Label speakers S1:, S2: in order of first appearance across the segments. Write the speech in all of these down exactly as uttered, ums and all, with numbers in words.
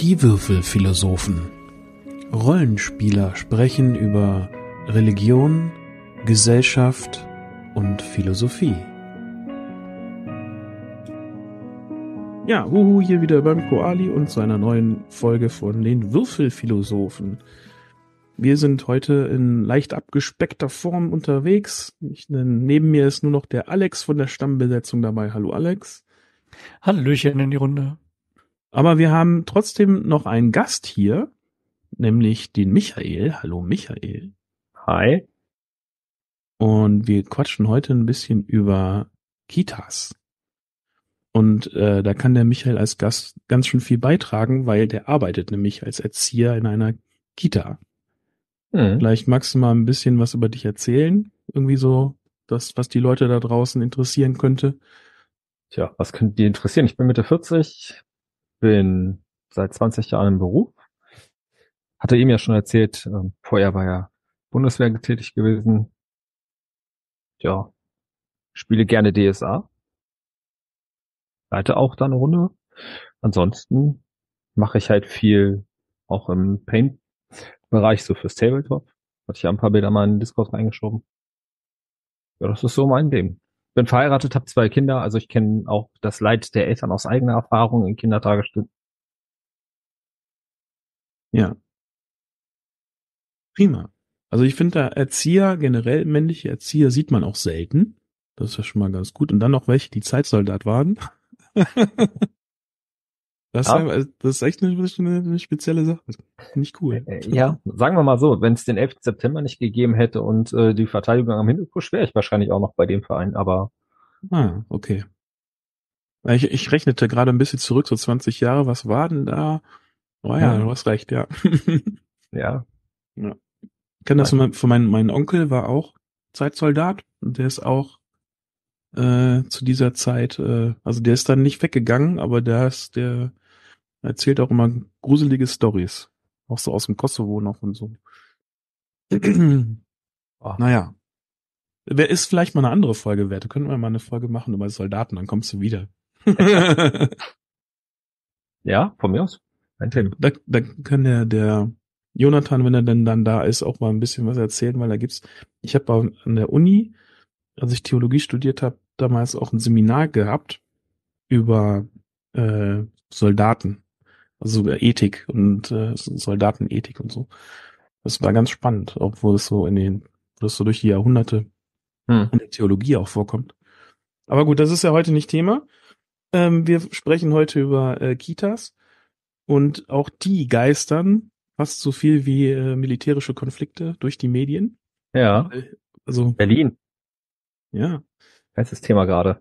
S1: Die Würfelphilosophen. Rollenspieler sprechen über Religion, Gesellschaft und Philosophie. Ja, huhu, hier wieder beim Koali und zu einer neuen Folge von den Würfelphilosophen. Wir sind heute in leicht abgespeckter Form unterwegs. Ich, neben mir ist nur noch der Alex von der Stammbesetzung dabei. Hallo Alex.
S2: Hallöchen in die Runde.
S1: Aber wir haben trotzdem noch einen Gast hier, nämlich den Michael. Hallo Michael.
S3: Hi.
S1: Und wir quatschen heute ein bisschen über Kitas. Und äh, da kann der Michael als Gast ganz schön viel beitragen, weil der arbeitet nämlich als Erzieher in einer Kita. Hm. Vielleicht magst du mal ein bisschen was über dich erzählen. Irgendwie so das, was die Leute da draußen interessieren könnte.
S3: Tja, was könnte die interessieren? Ich bin Mitte vierzig, bin seit zwanzig Jahren im Beruf. Hatte ihm ja schon erzählt, ähm, vorher war ja Bundeswehr tätig gewesen. Ja, spiele gerne D S A. Leite auch da eine Runde. Ansonsten mache ich halt viel auch im Paint-Bereich, so fürs Tabletop. Hatte ich ja ein paar Bilder mal in den Discord reingeschoben. Ja, das ist so mein Leben. Bin verheiratet, habe zwei Kinder, also ich kenne auch das Leid der Eltern aus eigener Erfahrung in Kindertagesstätten.
S1: Ja. Prima. Also ich finde da Erzieher, generell männliche Erzieher sieht man auch selten. Das ist ja schon mal ganz gut. Und dann noch welche, die Zeitsoldat waren. Das, ja. ist, das ist echt eine, eine spezielle Sache. Finde ich cool.
S3: Ja, sagen wir mal so, wenn es den elften September nicht gegeben hätte und äh, die Verteidigung am Hindukusch, wäre ich wahrscheinlich auch noch bei dem Verein, aber...
S1: Ah, okay. Ich, ich rechnete gerade ein bisschen zurück, so zwanzig Jahre, was war denn da? Oh ja, ja. Du hast recht, ja.
S3: Ja.
S1: Ja. Ich kenne das von, mein, von meinem mein Onkel, war auch Zeitsoldat und der ist auch äh, zu dieser Zeit, äh, also der ist dann nicht weggegangen, aber der ist, der erzählt auch immer gruselige Storys. Auch so aus dem Kosovo noch und so. Oh. Naja. Wer ist vielleicht mal eine andere Folge wert? Da könnten wir mal eine Folge machen über Soldaten, dann kommst du wieder.
S3: Ja, von mir aus. Ein Thema.
S1: Da, da kann der, der Jonathan, wenn er denn dann da ist, auch mal ein bisschen was erzählen, weil da gibt's, ich habe an der Uni, als ich Theologie studiert habe, damals auch ein Seminar gehabt über äh, Soldaten, also Ethik und äh, Soldatenethik und so. Das war ganz spannend, obwohl es so in den, wo es so durch die Jahrhunderte hm. in der Theologie auch vorkommt. Aber gut, das ist ja heute nicht Thema. Ähm, wir sprechen heute über äh, Kitas und auch die geistern fast so viel wie äh, militärische Konflikte durch die Medien.
S3: Ja.
S1: Also
S3: Berlin.
S1: Ja.
S3: Heißes Thema gerade.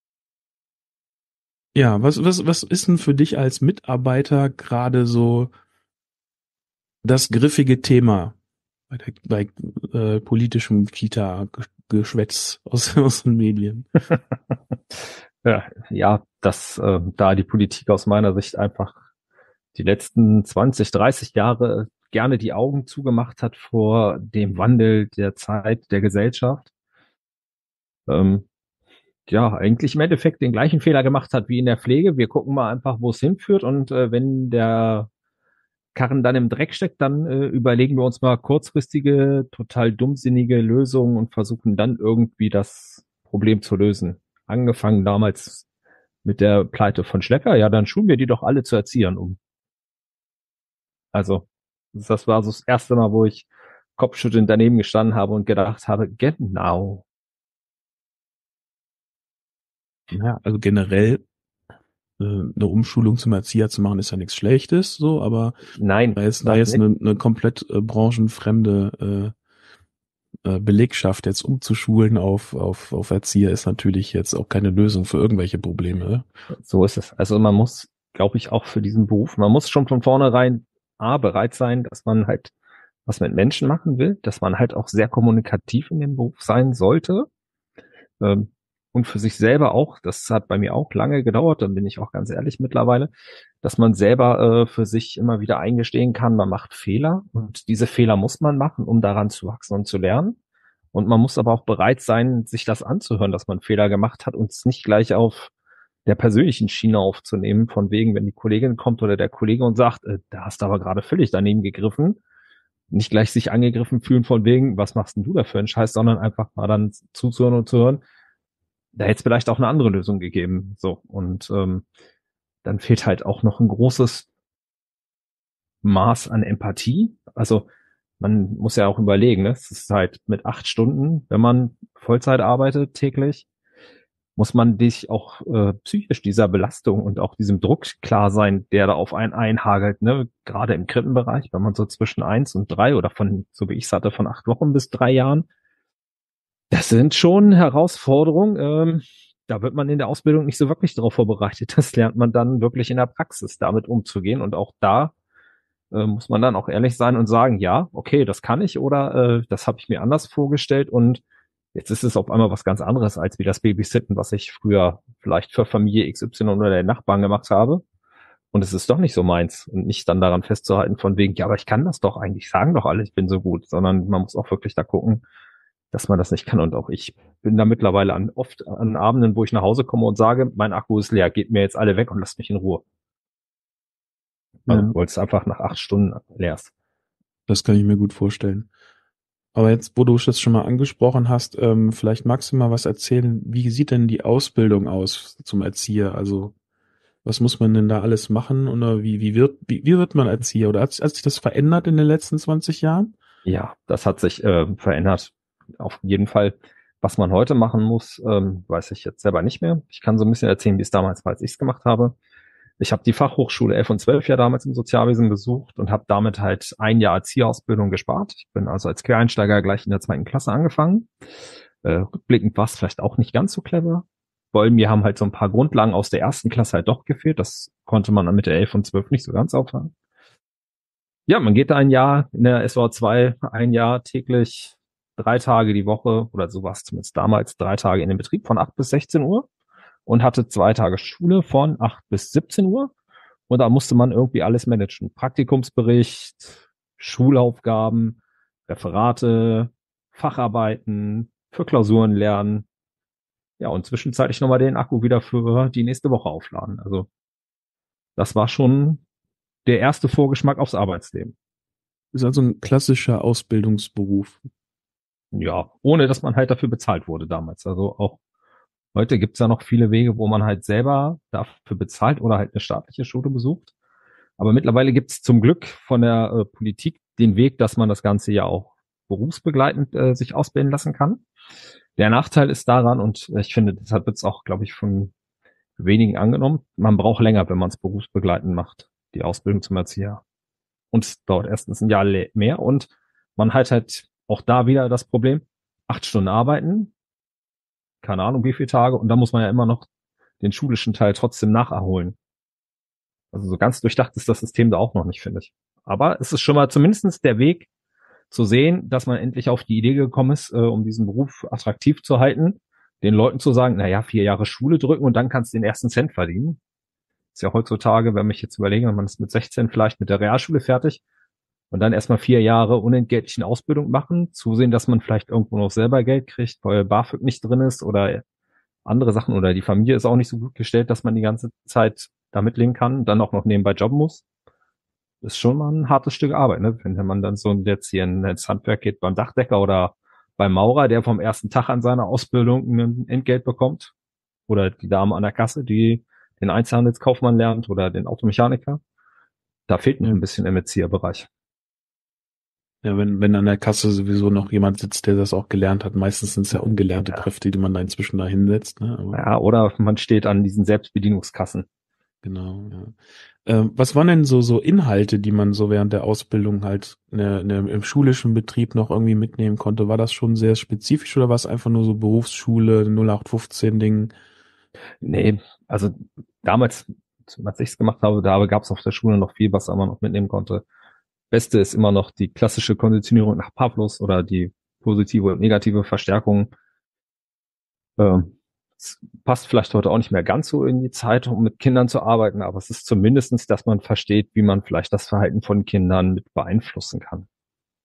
S1: Ja, was, was, was ist denn für dich als Mitarbeiter gerade so das griffige Thema bei, der, bei äh, politischem Kita-Geschwätz aus, aus den Medien?
S3: ja, ja, dass äh, da die Politik aus meiner Sicht einfach die letzten zwanzig, dreißig Jahre gerne die Augen zugemacht hat vor dem Wandel der Zeit, der Gesellschaft. Ähm, ja, eigentlich im Endeffekt den gleichen Fehler gemacht hat wie in der Pflege. Wir gucken mal einfach, wo es hinführt und äh, wenn der Karren dann im Dreck steckt, dann äh, überlegen wir uns mal kurzfristige, total dummsinnige Lösungen und versuchen dann irgendwie das Problem zu lösen. Angefangen damals mit der Pleite von Schlecker, ja, dann schulen wir die doch alle zu Erziehern um. Also, das war so das erste Mal, wo ich kopfschüttelnd daneben gestanden habe und gedacht habe, genau.
S1: Ja, also generell äh, eine Umschulung zum Erzieher zu machen, ist ja nichts Schlechtes, so, aber
S3: nein,
S1: da ist da jetzt eine, eine komplett äh, branchenfremde äh, äh, Belegschaft jetzt umzuschulen auf auf auf Erzieher ist natürlich jetzt auch keine Lösung für irgendwelche Probleme.
S3: So ist es. Also man muss, glaube ich, auch für diesen Beruf, man muss schon von vornherein A, bereit sein, dass man halt was mit Menschen machen will, dass man halt auch sehr kommunikativ in dem Beruf sein sollte. Ähm, und für sich selber auch, das hat bei mir auch lange gedauert, dann bin ich auch ganz ehrlich mittlerweile, dass man selber äh, für sich immer wieder eingestehen kann, man macht Fehler und diese Fehler muss man machen, um daran zu wachsen und zu lernen. Und man muss aber auch bereit sein, sich das anzuhören, dass man Fehler gemacht hat und es nicht gleich auf der persönlichen Schiene aufzunehmen, von wegen, wenn die Kollegin kommt oder der Kollege und sagt, äh, da hast du aber gerade völlig daneben gegriffen, nicht gleich sich angegriffen fühlen von wegen, was machst denn du da für einen Scheiß, sondern einfach mal dann zuzuhören und zu hören, da hätte es vielleicht auch eine andere Lösung gegeben. So, und ähm, dann fehlt halt auch noch ein großes Maß an Empathie. Also man muss ja auch überlegen, ne? Es ist halt mit acht Stunden, wenn man Vollzeit arbeitet täglich, muss man sich auch äh, psychisch dieser Belastung und auch diesem Druck klar sein, der da auf einen einhagelt, ne? Gerade im Krippenbereich, wenn man so zwischen eins und drei oder von, so wie ich es hatte, von acht Wochen bis drei Jahren, das sind schon Herausforderungen. Ähm, da wird man in der Ausbildung nicht so wirklich darauf vorbereitet. Das lernt man dann wirklich in der Praxis, damit umzugehen. Und auch da äh, muss man dann auch ehrlich sein und sagen, ja, okay, das kann ich oder äh, das habe ich mir anders vorgestellt und jetzt ist es auf einmal was ganz anderes als wie das Babysitten, was ich früher vielleicht für Familie X Y oder der Nachbarn gemacht habe. Und es ist doch nicht so meins und nicht dann daran festzuhalten von wegen, ja, aber ich kann das doch eigentlich, sagen doch alle, ich bin so gut, sondern man muss auch wirklich da gucken, dass man das nicht kann. Und auch ich bin da mittlerweile an, oft an Abenden, wo ich nach Hause komme und sage, mein Akku ist leer, geht mir jetzt alle weg und lasst mich in Ruhe. Also,
S1: Ja,
S3: weil es einfach nach acht Stunden leer ist.
S1: das kann ich mir gut vorstellen. Aber jetzt, wo du es jetzt schon mal angesprochen hast, ähm, vielleicht magst du mal was erzählen. Wie sieht denn die Ausbildung aus zum Erzieher? Also, was muss man denn da alles machen? Oder wie, wie wird, wie, wie wird man Erzieher? Oder hat, hat sich das verändert in den letzten zwanzig Jahren?
S3: Ja, das hat sich äh, verändert. Auf jeden Fall. Was man heute machen muss, ähm, weiß ich jetzt selber nicht mehr. Ich kann so ein bisschen erzählen, wie es damals war, als ich es gemacht habe. Ich habe die Fachhochschule elf und zwölf ja damals im Sozialwesen besucht und habe damit halt ein Jahr Erzieherausbildung gespart. Ich bin also als Quereinsteiger gleich in der zweiten Klasse angefangen. Äh, rückblickend war es vielleicht auch nicht ganz so clever, weil mir haben halt so ein paar Grundlagen aus der ersten Klasse halt doch gefehlt. Das konnte man dann mit der elf und zwölf nicht so ganz auffangen. Ja, man geht da ein Jahr in der S V zwei, ein Jahr täglich, drei Tage die Woche oder sowas, zumindest damals, drei Tage in den Betrieb von acht bis sechzehn Uhr und hatte zwei Tage Schule von acht bis siebzehn Uhr. Und da musste man irgendwie alles managen. Praktikumsbericht, Schulaufgaben, Referate, Facharbeiten, für Klausuren lernen. Ja, und zwischenzeitlich nochmal den Akku wieder für die nächste Woche aufladen. Also das war schon der erste Vorgeschmack aufs Arbeitsleben.
S1: Ist also ein klassischer Ausbildungsberuf.
S3: Ja, ohne dass man halt dafür bezahlt wurde damals. Also auch heute gibt's ja noch viele Wege, wo man halt selber dafür bezahlt oder halt eine staatliche Schule besucht. Aber mittlerweile gibt's zum Glück von der äh, Politik den Weg, dass man das Ganze ja auch berufsbegleitend äh, sich ausbilden lassen kann. Der Nachteil ist daran, und ich finde, deshalb wird's auch, glaube ich, von wenigen angenommen, man braucht länger, wenn man es berufsbegleitend macht, die Ausbildung zum Erzieher. Und es dauert erstens ein Jahr le- mehr und man hat halt auch da wieder das Problem, acht Stunden arbeiten, keine Ahnung wie viele Tage, und dann muss man ja immer noch den schulischen Teil trotzdem nacherholen. Also so ganz durchdacht ist das System da auch noch nicht, finde ich. Aber es ist schon mal zumindestens der Weg zu sehen, dass man endlich auf die Idee gekommen ist, äh, um diesen Beruf attraktiv zu halten, den Leuten zu sagen, na ja, vier Jahre Schule drücken und dann kannst du den ersten Cent verdienen. Ist ja heutzutage, wenn ich jetzt überlege, man ist mit sechzehn vielleicht mit der Realschule fertig und dann erstmal vier Jahre unentgeltlichen Ausbildung machen, zusehen, dass man vielleicht irgendwo noch selber Geld kriegt, weil BAföG nicht drin ist oder andere Sachen oder die Familie ist auch nicht so gut gestellt, dass man die ganze Zeit da mitleben kann, dann auch noch nebenbei jobben muss. Ist schon mal ein hartes Stück Arbeit, ne? Wenn man dann so jetzt hier ins Handwerk geht beim Dachdecker oder beim Maurer, der vom ersten Tag an seiner Ausbildung ein Entgelt bekommt. Oder die Dame an der Kasse, die den Einzelhandelskaufmann lernt oder den Automechaniker. Da fehlt noch ein bisschen im Erzieherbereich.
S1: Ja, wenn, wenn an der Kasse sowieso noch jemand sitzt, der das auch gelernt hat. Meistens sind es ja ungelernte
S3: Ja.
S1: Kräfte, die man da inzwischen da hinsetzt. Ne? Aber
S3: Ja, oder man steht an diesen Selbstbedienungskassen.
S1: genau, ja. Ähm, was waren denn so, so Inhalte, die man so während der Ausbildung halt in der, in der, im schulischen Betrieb noch irgendwie mitnehmen konnte? War das schon sehr spezifisch oder war es einfach nur so Berufsschule, null acht fünfzehn Ding?
S3: Nee, also damals, als ich es gemacht habe, da gab es auf der Schule noch viel, was man noch mitnehmen konnte. Beste ist immer noch die klassische Konditionierung nach Pavlos oder die positive und negative Verstärkung. Ähm, es passt vielleicht heute auch nicht mehr ganz so in die Zeit, um mit Kindern zu arbeiten, aber es ist zumindestens, dass man versteht, wie man vielleicht das Verhalten von Kindern mit beeinflussen kann.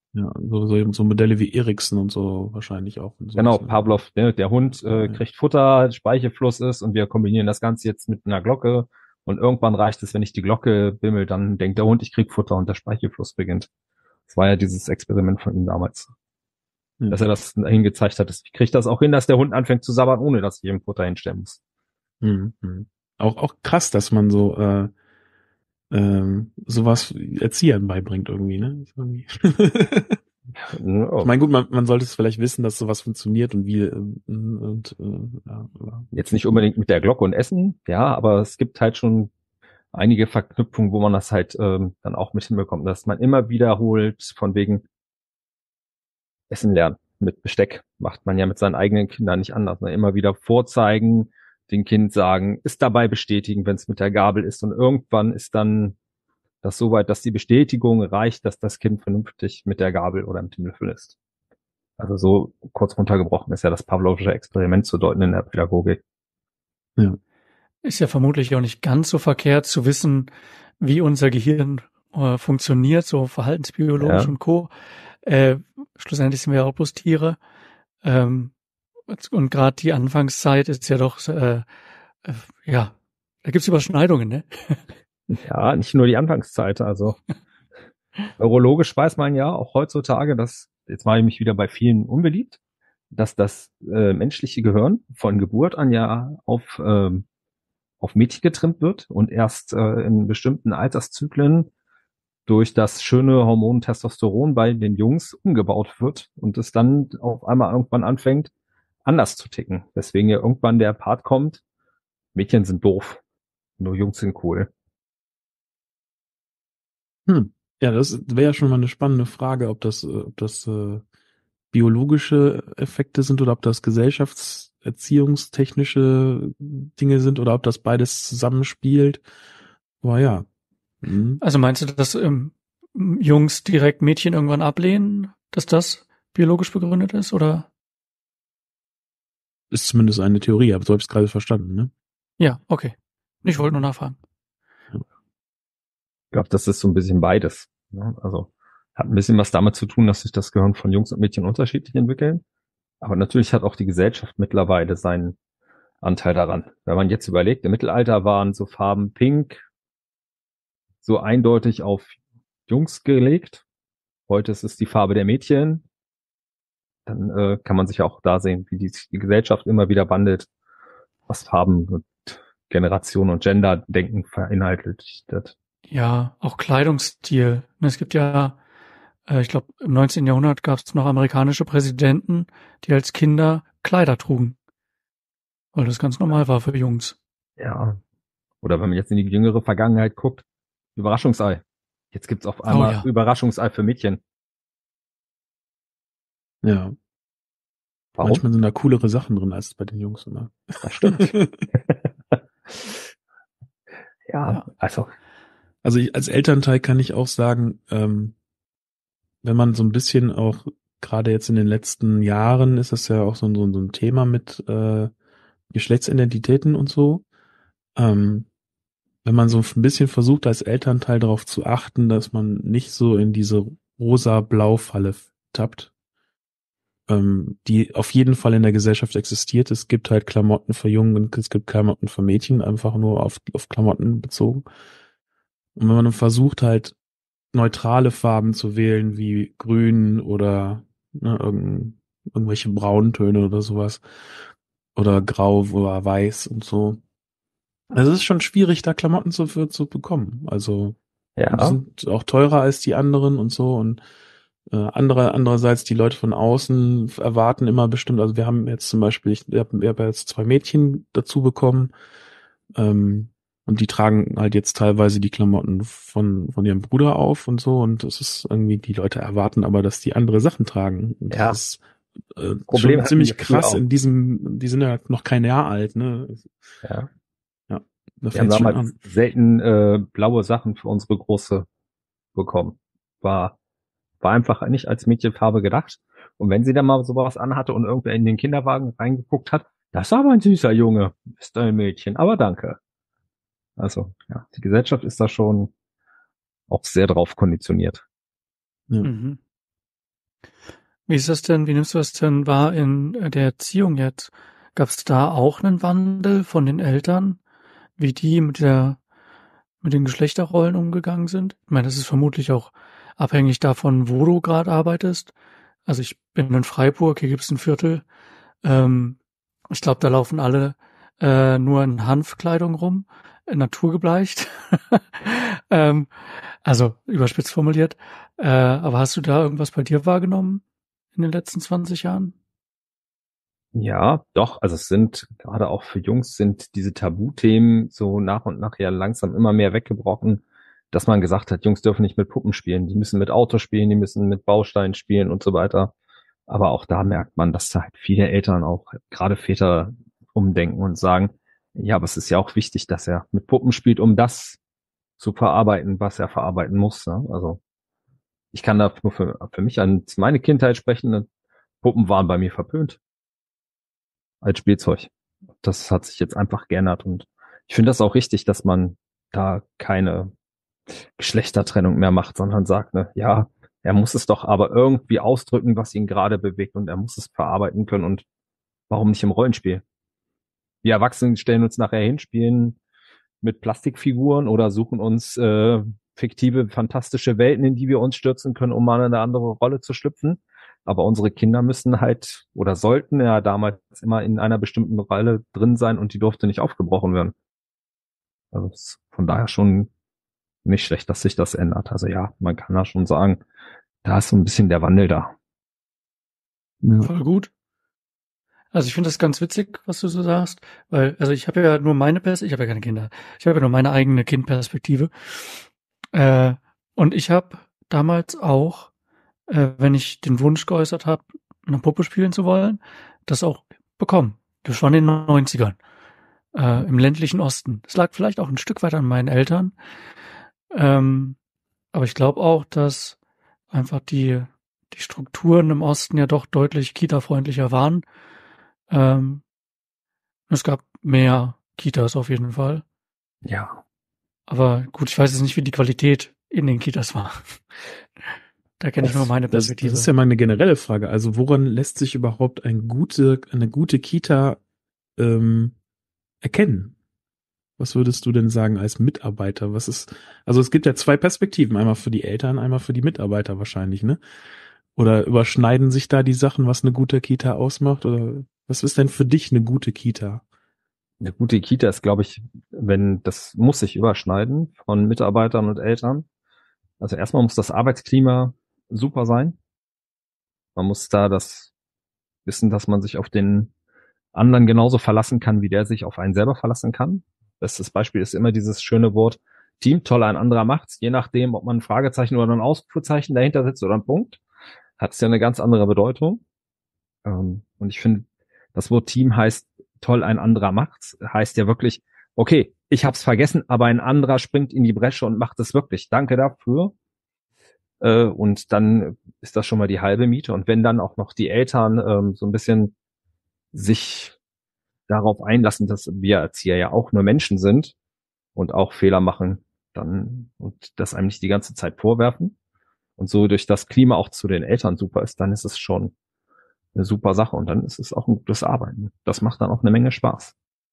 S1: Ja, so, so, so Modelle wie Erikson und so wahrscheinlich auch. Und
S3: Genau,
S1: sowas, ne?
S3: Pavlov, ne, der Hund äh,
S1: Ja.
S3: kriegt Futter, Speichelfluss ist und wir kombinieren das Ganze jetzt mit einer Glocke und irgendwann reicht es, wenn ich die Glocke bimmel, dann denkt der Hund, ich krieg Futter und der Speichelfluss beginnt. Das war ja dieses Experiment von ihm damals,
S1: Ja.
S3: dass er das dahin gezeigt hat. Ich kriege das auch hin, dass der Hund anfängt zu sabbern, ohne dass ich ihm Futter hinstellen muss.
S1: Mhm. Mhm. Auch, auch krass, dass man so äh, ähm, sowas Erziehern beibringt irgendwie, ne? Ist irgendwie Ich
S3: Ja,
S1: meine, gut, man, man sollte es vielleicht wissen, dass sowas funktioniert und wie ähm, und äh, ja, aber,
S3: jetzt nicht unbedingt mit der Glocke und Essen, ja, aber es gibt halt schon einige Verknüpfungen, wo man das halt ähm, dann auch mit hinbekommt, dass man immer wiederholt von wegen Essen lernen. Mit Besteck macht man ja mit seinen eigenen Kindern nicht anders. Ne? Immer wieder vorzeigen, den Kind sagen, ist dabei bestätigen, wenn es mit der Gabel ist. Und irgendwann ist dann das so weit, dass die Bestätigung reicht, dass das Kind vernünftig mit der Gabel oder mit dem Löffel ist. Also so kurz runtergebrochen ist ja das Pavlovische Experiment zu deuten in der Pädagogik.
S1: ja.
S2: Ist ja vermutlich auch nicht ganz so verkehrt zu wissen, wie unser Gehirn äh, funktioniert, so verhaltensbiologisch
S3: Ja,
S2: und Co. Äh, schlussendlich sind wir ja auch bloß Tiere. Ähm, und gerade die Anfangszeit ist ja doch, äh, äh, ja, da gibt's Überschneidungen, ne?
S3: ja, nicht nur die Anfangszeit. Also neurologisch weiß man ja auch heutzutage, dass, jetzt mache ich mich wieder bei vielen unbeliebt, dass das äh, menschliche Gehirn von Geburt an ja auf, ähm, auf Mädchen getrimmt wird und erst äh, in bestimmten Alterszyklen durch das schöne Hormon Testosteron bei den Jungs umgebaut wird und es dann auf einmal irgendwann anfängt, anders zu ticken. Deswegen ja irgendwann der Part kommt, Mädchen sind doof, nur Jungs sind cool.
S1: Hm. Ja, das wäre ja schon mal eine spannende Frage, ob das, äh, ob das äh, biologische Effekte sind oder ob das gesellschaftserziehungstechnische Dinge sind oder ob das beides zusammenspielt. Aber ja. Hm.
S2: Also meinst du, dass ähm, Jungs direkt Mädchen irgendwann ablehnen, dass das biologisch begründet ist, oder?
S1: Ist zumindest eine Theorie, aber so habe ich es gerade verstanden, ne?
S2: Ja, okay. Ich wollte nur nachfragen.
S3: Ich glaube, das ist so ein bisschen beides. Ne? Also hat ein bisschen was damit zu tun, dass sich das Gehirn von Jungs und Mädchen unterschiedlich entwickeln. Aber natürlich hat auch die Gesellschaft mittlerweile seinen Anteil daran. Wenn man jetzt überlegt, im Mittelalter waren so Farben pink so eindeutig auf Jungs gelegt. Heute ist es die Farbe der Mädchen. Dann äh, kann man sich auch da sehen, wie die, die Gesellschaft immer wieder wandelt, was Farben und Generation und Gender-Denken verinhaltet.
S2: Ja, auch Kleidungsstil. Es gibt ja, äh, ich glaube, im neunzehnten Jahrhundert gab es noch amerikanische Präsidenten, die als Kinder Kleider trugen, weil das ganz normal war für Jungs.
S3: Ja. Oder wenn man jetzt in die jüngere Vergangenheit guckt, Überraschungsei. Jetzt gibt's auf einmal
S2: Oh ja.
S3: Überraschungsei für Mädchen.
S1: Ja.
S3: Warum?
S1: Manchmal sind da coolere Sachen drin als bei den Jungs immer.
S3: Das stimmt. ja,
S2: Ja.
S3: also.
S1: Also ich, als Elternteil kann ich auch sagen, ähm, wenn man so ein bisschen auch, gerade jetzt in den letzten Jahren ist das ja auch so, ein- so, ein- so ein Thema mit äh, Geschlechtsidentitäten und so. Ähm, wenn man so ein bisschen versucht, als Elternteil darauf zu achten, dass man nicht so in diese rosa-blau-Falle tappt, ähm, die auf jeden Fall in der Gesellschaft existiert. Es gibt halt Klamotten für Jungen und es gibt Klamotten für Mädchen, einfach nur auf, auf Klamotten bezogen. Und wenn man dann versucht halt neutrale Farben zu wählen, wie grün oder ne, irgend, irgendwelche Brauntöne oder sowas, oder grau oder weiß und so. Also es ist schon schwierig, da Klamotten zu, für, zu bekommen. Also
S3: Ja.
S1: die sind auch teurer als die anderen und so und äh, andere, andererseits die Leute von außen erwarten immer bestimmt, also wir haben jetzt zum Beispiel, ich habe hab jetzt zwei Mädchen dazu bekommen, ähm, und die tragen halt jetzt teilweise die Klamotten von, von ihrem Bruder auf und so und es ist irgendwie, die Leute erwarten aber, dass die andere Sachen tragen. Und
S3: Ja.
S1: das ist äh,
S3: Problem
S1: schon
S3: hatten
S1: ziemlich
S3: wir früher
S1: krass
S3: auch.
S1: in diesem, die sind ja noch kein Jahr alt, ne?
S3: Ja.
S1: Ja, da
S3: Wir haben
S1: fängt's schon
S3: damals
S1: an.
S3: selten äh, blaue Sachen für unsere Große bekommen. War, war einfach nicht als Mädchenfarbe gedacht. Und wenn sie dann mal sowas anhatte und irgendwer in den Kinderwagen reingeguckt hat, das ist aber ein süßer Junge, ist ein Mädchen, aber danke. Also, ja, die Gesellschaft ist da schon auch sehr drauf konditioniert.
S1: Ja.
S2: Mhm. Wie ist das denn, wie nimmst du das denn wahr in der Erziehung jetzt? Gab es da auch einen Wandel von den Eltern, wie die mit der, mit den Geschlechterrollen umgegangen sind? Ich meine, das ist vermutlich auch abhängig davon, wo du gerade arbeitest. Also ich bin in Freiburg, hier gibt es ein Viertel. Ähm, ich glaube, da laufen alle äh, nur in Hanfkleidung rum, äh, naturgebleicht. ähm, also überspitzt formuliert. Äh, aber hast du da irgendwas bei dir wahrgenommen in den letzten zwanzig Jahren?
S3: Ja, doch. Also es sind gerade auch für Jungs sind diese Tabuthemen so nach und nach ja langsam immer mehr weggebrochen, dass man gesagt hat, Jungs dürfen nicht mit Puppen spielen, die müssen mit Autos spielen, die müssen mit Bausteinen spielen und so weiter. Aber auch da merkt man, dass da halt viele Eltern, auch gerade Väter, umdenken und sagen, ja, aber es ist ja auch wichtig, dass er mit Puppen spielt, um das zu verarbeiten, was er verarbeiten muss. Ne? Also ich kann da nur für, für mich an meine Kindheit sprechen. Puppen waren bei mir verpönt als Spielzeug. Das hat sich jetzt einfach geändert und ich finde das auch richtig, dass man da keine Geschlechtertrennung mehr macht, sondern sagt, ne, ja, er muss es doch aber irgendwie ausdrücken, was ihn gerade bewegt und er muss es verarbeiten können und warum nicht im Rollenspiel? Wir Erwachsenen stellen uns nachher hin, spielen mit Plastikfiguren oder suchen uns äh, fiktive, fantastische Welten, in die wir uns stürzen können, um mal in eine andere Rolle zu schlüpfen. Aber unsere Kinder müssen halt oder sollten ja damals immer in einer bestimmten Rolle drin sein und die durfte nicht aufgebrochen werden. Also von daher schon nicht schlecht, dass sich das ändert. Also ja, man kann da schon sagen, da ist so ein bisschen der Wandel da.
S2: Ja. Voll gut. Also ich finde das ganz witzig, was du so sagst, weil, also ich habe ja nur meine Perspektive, ich habe ja keine Kinder, ich habe ja nur meine eigene Kindperspektive. Äh, und ich habe damals auch, äh, wenn ich den Wunsch geäußert habe, eine Puppe spielen zu wollen, das auch bekommen. Das war in den neunzigern, äh, im ländlichen Osten. Das lag vielleicht auch ein Stück weit an meinen Eltern. Ähm, aber ich glaube auch, dass einfach die, die Strukturen im Osten ja doch deutlich kita-freundlicher waren. Ähm, es gab mehr Kitas auf jeden Fall.
S3: Ja.
S2: Aber gut, ich weiß jetzt nicht, wie die Qualität in den Kitas war. Da kenne ich nur meine Perspektive.
S1: Das, das ist ja mal eine generelle Frage. Also woran lässt sich überhaupt ein gute, eine gute Kita ähm, erkennen? Was würdest du denn sagen als Mitarbeiter? Was ist, also es gibt ja zwei Perspektiven, einmal für die Eltern, einmal für die Mitarbeiter wahrscheinlich, ne? Oder überschneiden sich da die Sachen, was eine gute Kita ausmacht? Oder was ist denn für dich eine gute Kita?
S3: Eine gute Kita ist, glaube ich, wenn, das muss sich überschneiden von Mitarbeitern und Eltern. Also erstmal muss das Arbeitsklima super sein. Man muss da das wissen, dass man sich auf den anderen genauso verlassen kann, wie der sich auf einen selber verlassen kann. Bestes Beispiel ist immer dieses schöne Wort Team, toll, ein anderer macht's. Je nachdem, ob man ein Fragezeichen oder ein Ausrufezeichen dahinter setzt oder ein Punkt, hat es ja eine ganz andere Bedeutung. Und ich finde, das Wort Team heißt toll, ein anderer macht's, heißt ja wirklich, okay, ich hab's vergessen, aber ein anderer springt in die Bresche und macht es wirklich. Danke dafür. Und dann ist das schon mal die halbe Miete. Und wenn dann auch noch die Eltern ähm, so ein bisschen sich darauf einlassen, dass wir Erzieher ja auch nur Menschen sind und auch Fehler machen, dann und das einem nicht die ganze Zeit vorwerfen und so durch das Klima auch zu den Eltern super ist, dann ist es schon eine super Sache und dann ist es auch ein gutes Arbeiten. Das macht dann auch eine Menge Spaß.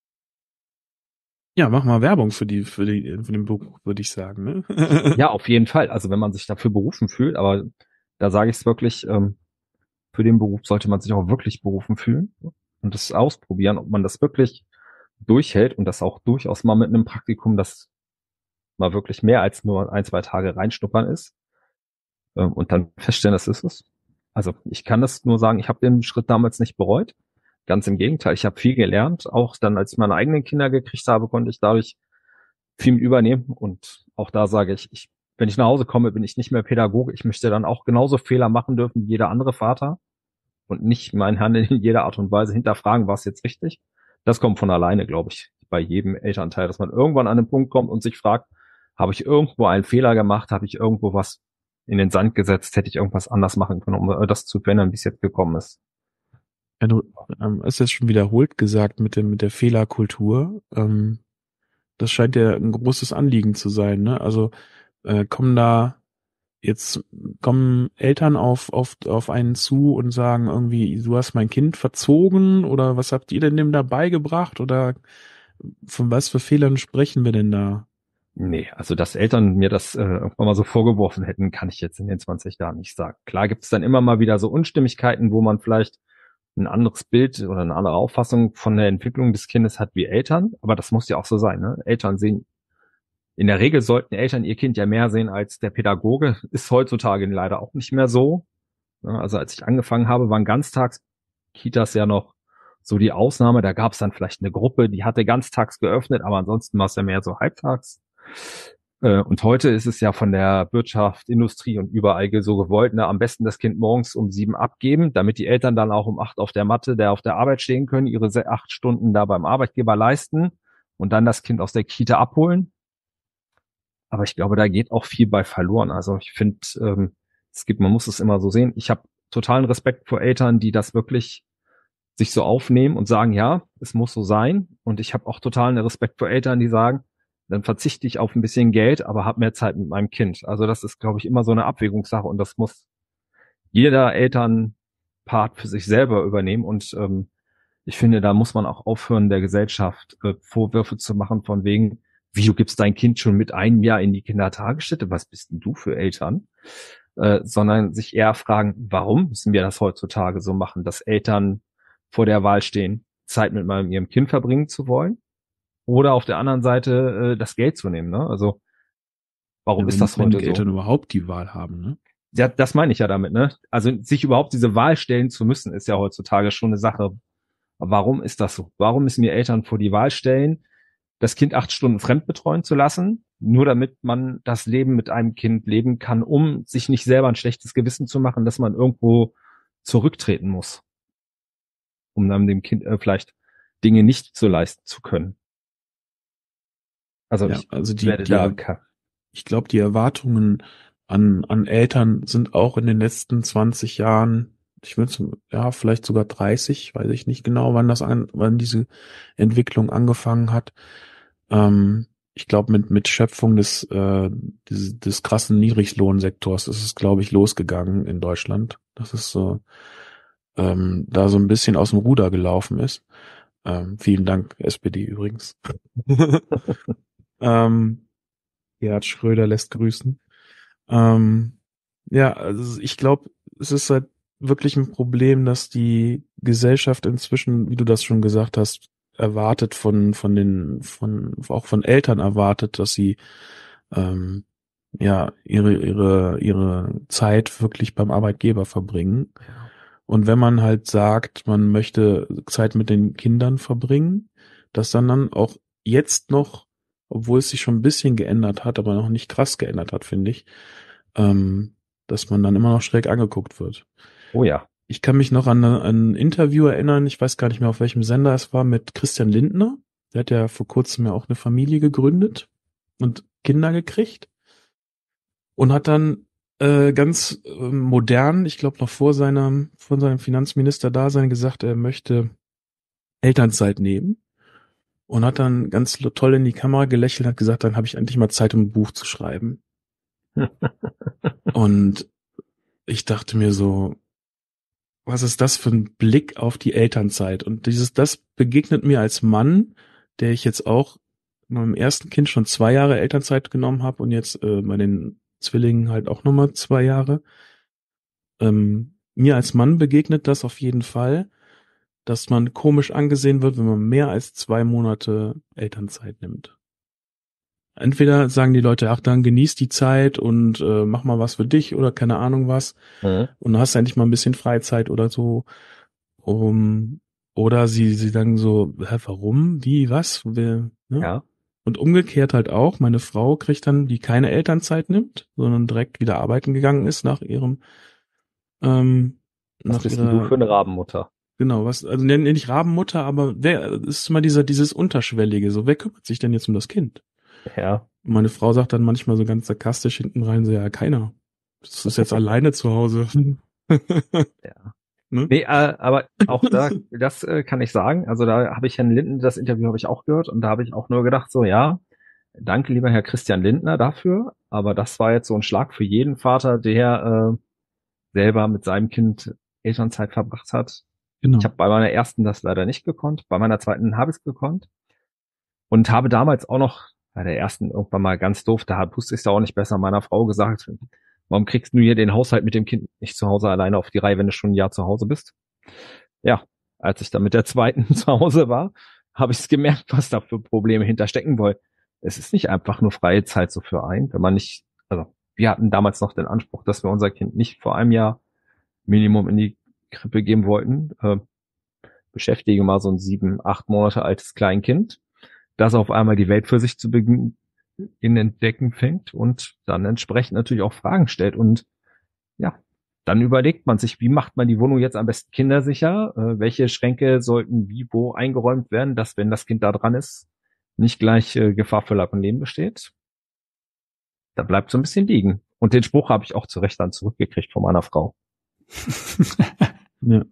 S1: Ja, mach mal Werbung für die, für die, für den Beruf, würde ich sagen, ne?
S3: Ja, auf jeden Fall. Also wenn man sich dafür berufen fühlt, aber da sage ich es wirklich, ähm, für den Beruf sollte man sich auch wirklich berufen fühlen und das ausprobieren, ob man das wirklich durchhält und das auch durchaus mal mit einem Praktikum, das mal wirklich mehr als nur ein, zwei Tage reinschnuppern ist ähm, und dann feststellen, das ist es. Also ich kann das nur sagen, ich habe den Schritt damals nicht bereut. Ganz im Gegenteil, ich habe viel gelernt. Auch dann, als ich meine eigenen Kinder gekriegt habe, konnte ich dadurch viel übernehmen. Und auch da sage ich, ich, wenn ich nach Hause komme, bin ich nicht mehr Pädagoge. Ich möchte dann auch genauso Fehler machen dürfen wie jeder andere Vater und nicht mein Handeln in jeder Art und Weise hinterfragen, war es jetzt richtig. Das kommt von alleine, glaube ich, bei jedem Elternteil, dass man irgendwann an einen Punkt kommt und sich fragt, habe ich irgendwo einen Fehler gemacht, habe ich irgendwo was in den Sand gesetzt, hätte ich irgendwas anders machen können, um das zu verändern, wie es jetzt gekommen ist.
S1: Ja, du ähm, hast jetzt schon wiederholt gesagt mit dem mit der Fehlerkultur. Ähm, das scheint ja ein großes Anliegen zu sein, ne? Also äh, kommen da jetzt kommen Eltern auf, auf, auf einen zu und sagen irgendwie, du hast mein Kind verzogen oder was habt ihr denn dem da beigebracht oder von was für Fehlern sprechen wir denn da?
S3: Nee, also dass Eltern mir das äh, irgendwann mal so vorgeworfen hätten, kann ich jetzt in den zwanzig Jahren nicht sagen. Klar gibt es dann immer mal wieder so Unstimmigkeiten, wo man vielleicht ein anderes Bild oder eine andere Auffassung von der Entwicklung des Kindes hat wie Eltern, aber das muss ja auch so sein, ne? Eltern sehen, in der Regel sollten Eltern ihr Kind ja mehr sehen als der Pädagoge, ist heutzutage leider auch nicht mehr so. Ne? Also als ich angefangen habe, waren Ganztags-Kitas ja noch so die Ausnahme, da gab es dann vielleicht eine Gruppe, die hatte ganztags geöffnet, aber ansonsten war es ja mehr so halbtags. Äh, Und heute ist es ja von der Wirtschaft, Industrie und überall so gewollt, ne, am besten das Kind morgens um sieben abgeben, damit die Eltern dann auch um acht auf der Matte, der auf der Arbeit stehen können, ihre se- acht Stunden da beim Arbeitgeber leisten und dann das Kind aus der Kita abholen. Aber ich glaube, da geht auch viel bei verloren. Also ich finde, ähm, es gibt, man muss es immer so sehen. Ich habe totalen Respekt vor Eltern, die das wirklich sich so aufnehmen und sagen, ja, es muss so sein. Und ich habe auch totalen Respekt vor Eltern, die sagen, dann verzichte ich auf ein bisschen Geld, aber habe mehr Zeit mit meinem Kind. Also das ist, glaube ich, immer so eine Abwägungssache und das muss jeder Elternpart für sich selber übernehmen. Und ähm, ich finde, da muss man auch aufhören, der Gesellschaft äh, Vorwürfe zu machen von wegen, wie, du gibst dein Kind schon mit einem Jahr in die Kindertagesstätte, was bist denn du für Eltern? Äh, sondern sich eher fragen, warum müssen wir das heutzutage so machen, dass Eltern vor der Wahl stehen, Zeit mit meinem, ihrem Kind verbringen zu wollen oder auf der anderen Seite äh, das Geld zu nehmen. Ne? Also warum
S1: Ja,
S3: ist
S1: wenn,
S3: das
S1: wenn
S3: heute
S1: die
S3: so?
S1: Eltern überhaupt die Wahl haben, ne?
S3: Ja, das meine ich ja damit. Ne? Also sich überhaupt diese Wahl stellen zu müssen, ist ja heutzutage schon eine Sache. Warum ist das so? Warum müssen wir Eltern vor die Wahl stellen, das Kind acht Stunden fremdbetreuen zu lassen, nur damit man das Leben mit einem Kind leben kann, um sich nicht selber ein schlechtes Gewissen zu machen, dass man irgendwo zurücktreten muss, um dann dem Kind äh, vielleicht Dinge nicht zu leisten zu können. Also
S1: Ja,
S3: ich
S1: also die,
S3: werde
S1: die,
S3: da, ke-
S1: ich glaube, die Erwartungen an, an Eltern sind auch in den letzten zwanzig Jahren, ich würde, ja, vielleicht sogar dreißig, weiß ich nicht genau, wann das an, wann diese Entwicklung angefangen hat. Ähm, ich glaube, mit, mit Schöpfung des, äh, des, des krassen Niedriglohnsektors ist es, glaube ich, losgegangen in Deutschland. Das ist so, ähm, da so ein bisschen aus dem Ruder gelaufen ist. Ähm, vielen Dank, S P D übrigens. ähm, Gerhard Schröder lässt grüßen. Ähm, ja, also ich glaube, es ist halt wirklich ein Problem, dass die Gesellschaft inzwischen, wie du das schon gesagt hast, erwartet von von den von auch von Eltern erwartet, dass sie ähm, ja ihre ihre ihre Zeit wirklich beim Arbeitgeber verbringen. Und wenn man halt sagt, man möchte Zeit mit den Kindern verbringen, dass dann dann auch jetzt noch, obwohl es sich schon ein bisschen geändert hat, aber noch nicht krass geändert hat, finde ich, ähm, dass man dann immer noch schräg angeguckt wird.
S3: oh ja,
S1: Ich kann mich noch an, eine, an ein Interview erinnern, ich weiß gar nicht mehr, auf welchem Sender es war, mit Christian Lindner. Der hat ja vor kurzem ja auch eine Familie gegründet und Kinder gekriegt und hat dann äh, ganz äh, modern, ich glaube noch vor seinem, vor seinem Finanzminister-Dasein gesagt, er möchte Elternzeit nehmen und hat dann ganz toll in die Kamera gelächelt und hat gesagt, dann habe ich endlich mal Zeit, um ein Buch zu schreiben. Und ich dachte mir so, was ist das für ein Blick auf die Elternzeit? Und dieses, das begegnet mir als Mann, der ich jetzt auch meinem ersten Kind schon zwei Jahre Elternzeit genommen habe und jetzt äh, bei den Zwillingen halt auch nochmal zwei Jahre. Ähm, mir als Mann begegnet das auf jeden Fall, dass man komisch angesehen wird, wenn man mehr als zwei Monate Elternzeit nimmt. Entweder sagen die Leute, ach, dann genieß die Zeit und äh, mach mal was für dich oder keine Ahnung was.
S3: mhm.
S1: Und dann hast du endlich mal ein bisschen Freizeit oder so. Um, oder sie, sie sagen so, hä, warum? Wie, was? Wer, ne?
S3: Ja.
S1: Und umgekehrt halt auch, meine Frau kriegt dann, die keine Elternzeit nimmt, sondern direkt wieder arbeiten gegangen ist nach ihrem, ähm,
S3: Was
S1: nach
S3: bist denn du
S1: ihrer,
S3: für eine Rabenmutter?
S1: genau, was, also nenn nicht Rabenmutter, aber wer, es ist immer dieser, dieses Unterschwellige, so, wer kümmert sich denn jetzt um das Kind?
S3: Ja.
S1: Und meine Frau sagt dann manchmal so ganz sarkastisch hinten rein, so, ja, keiner. Das ist jetzt alleine zu Hause.
S3: Ja.
S1: Ne?
S3: Nee, äh, aber auch da, das äh, kann ich sagen. Also da habe ich Herrn Linden, das Interview habe ich auch gehört und da habe ich auch nur gedacht, so ja, danke, lieber Herr Christian Lindner, dafür. Aber das war jetzt so ein Schlag für jeden Vater, der äh, selber mit seinem Kind Elternzeit verbracht hat.
S1: Genau.
S3: Ich habe bei meiner ersten das leider nicht gekonnt. Bei meiner zweiten habe ich es gekonnt. Und habe damals auch noch bei der ersten irgendwann mal ganz doof, da wusste ich es auch nicht besser, meiner Frau gesagt, warum kriegst du hier den Haushalt mit dem Kind nicht zu Hause alleine auf die Reihe, wenn du schon ein Jahr zu Hause bist? Ja, als ich dann mit der zweiten zu Hause war, habe ich es gemerkt, was da für Probleme hinterstecken wollen. Es ist nicht einfach nur freie Zeit so für einen, wenn man nicht, also wir hatten damals noch den Anspruch, dass wir unser Kind nicht vor einem Jahr Minimum in die Krippe geben wollten. Äh, beschäftige mal so ein sieben, acht Monate altes Kleinkind, das auf einmal die Welt für sich zu beginnen, in Entdecken fängt und dann entsprechend natürlich auch Fragen stellt. Und ja, dann überlegt man sich, wie macht man die Wohnung jetzt am besten kindersicher? Äh, welche Schränke sollten wie wo eingeräumt werden, dass, wenn das Kind da dran ist, nicht gleich äh, Gefahr für Leib und Leben besteht? Da bleibt so ein bisschen liegen. Und den Spruch habe ich auch zu Recht dann zurückgekriegt von meiner Frau.
S1: Ja.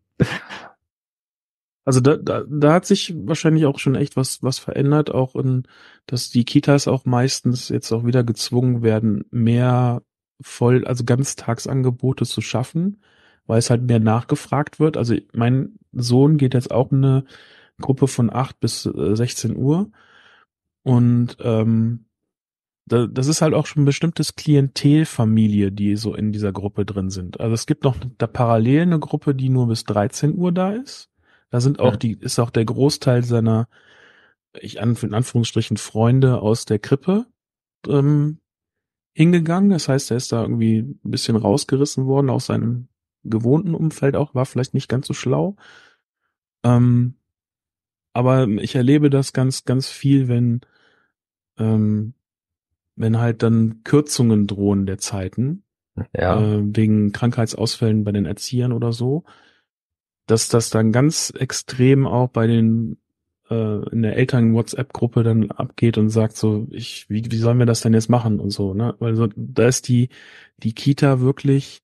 S1: Also da, da, da hat sich wahrscheinlich auch schon echt was, was verändert, auch in, dass die Kitas auch meistens jetzt auch wieder gezwungen werden, mehr voll, also Ganztagsangebote zu schaffen, weil es halt mehr nachgefragt wird. Also mein Sohn geht jetzt auch in eine Gruppe von acht bis sechzehn Uhr und ähm, da, das ist halt auch schon ein bestimmtes Klientelfamilie, die so in dieser Gruppe drin sind. Also es gibt noch da parallel eine Gruppe, die nur bis dreizehn Uhr da ist. Da sind auch die, ist auch der Großteil seiner, ich an, in Anführungsstrichen, Freunde aus der Krippe ähm, hingegangen. Das heißt, er ist da irgendwie ein bisschen rausgerissen worden aus seinem gewohnten Umfeld auch, war vielleicht nicht ganz so schlau. Ähm, aber ich erlebe das ganz, ganz viel, wenn, ähm, wenn halt dann Kürzungen drohen der Zeiten,
S3: Ja.
S1: äh, wegen Krankheitsausfällen bei den Erziehern oder so, dass das dann ganz extrem auch bei den äh, in der Eltern-WhatsApp-Gruppe dann abgeht und sagt so, ich, wie, wie sollen wir das denn jetzt machen und so, ne? Weil so, da ist die, die Kita wirklich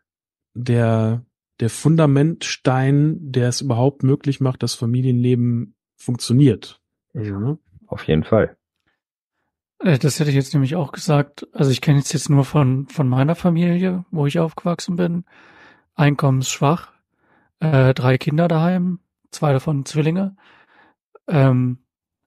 S1: der, der Fundamentstein, der es überhaupt möglich macht, dass Familienleben funktioniert. Also, ne?
S3: Auf jeden Fall.
S2: Äh, Das hätte ich jetzt nämlich auch gesagt. Also ich kenne es jetzt nur von, von meiner Familie, wo ich aufgewachsen bin. Einkommensschwach, äh, drei Kinder daheim, zwei davon Zwillinge. Ähm,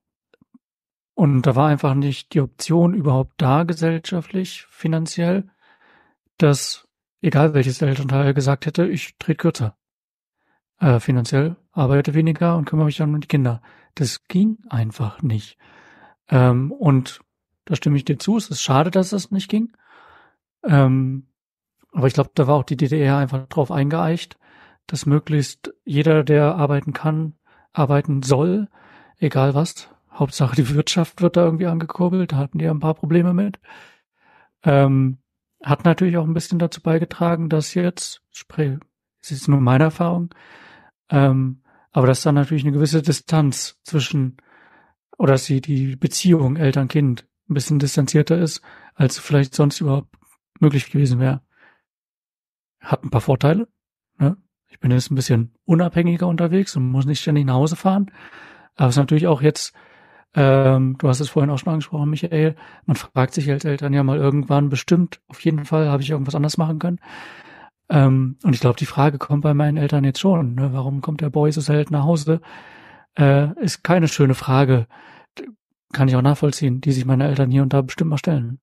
S2: und da war einfach nicht die Option überhaupt da, gesellschaftlich, finanziell, dass egal welches Elternteil gesagt hätte, ich trete kürzer. Äh, finanziell arbeite weniger und kümmere mich dann um die Kinder. Das ging einfach nicht. Ähm, und da stimme ich dir zu, es ist schade, dass das nicht ging. Ähm, aber ich glaube, da war auch die D D R einfach drauf eingeeicht, dass möglichst jeder, der arbeiten kann, arbeiten soll, egal was. Hauptsache die Wirtschaft wird da irgendwie angekurbelt, da hatten die ja ein paar Probleme mit. Ähm, hat natürlich auch ein bisschen dazu beigetragen, dass jetzt, sprich, das ist jetzt nur meine Erfahrung, ähm, aber dass da natürlich eine gewisse Distanz zwischen, oder dass die, die Beziehung Eltern-Kind ein bisschen distanzierter ist, als vielleicht sonst überhaupt möglich gewesen wäre. Hat ein paar Vorteile, ne? Ich bin jetzt ein bisschen unabhängiger unterwegs und muss nicht ständig nach Hause fahren. Aber es ist natürlich auch jetzt, ähm, du hast es vorhin auch schon angesprochen, Michael, man fragt sich als Eltern ja mal irgendwann bestimmt, auf jeden Fall habe ich irgendwas anderes machen können. Ähm, und ich glaube, die Frage kommt bei meinen Eltern jetzt schon, ne? Warum kommt der Boy so selten nach Hause? Äh, ist keine schöne Frage, kann ich auch nachvollziehen, die sich meine Eltern hier und da bestimmt mal stellen.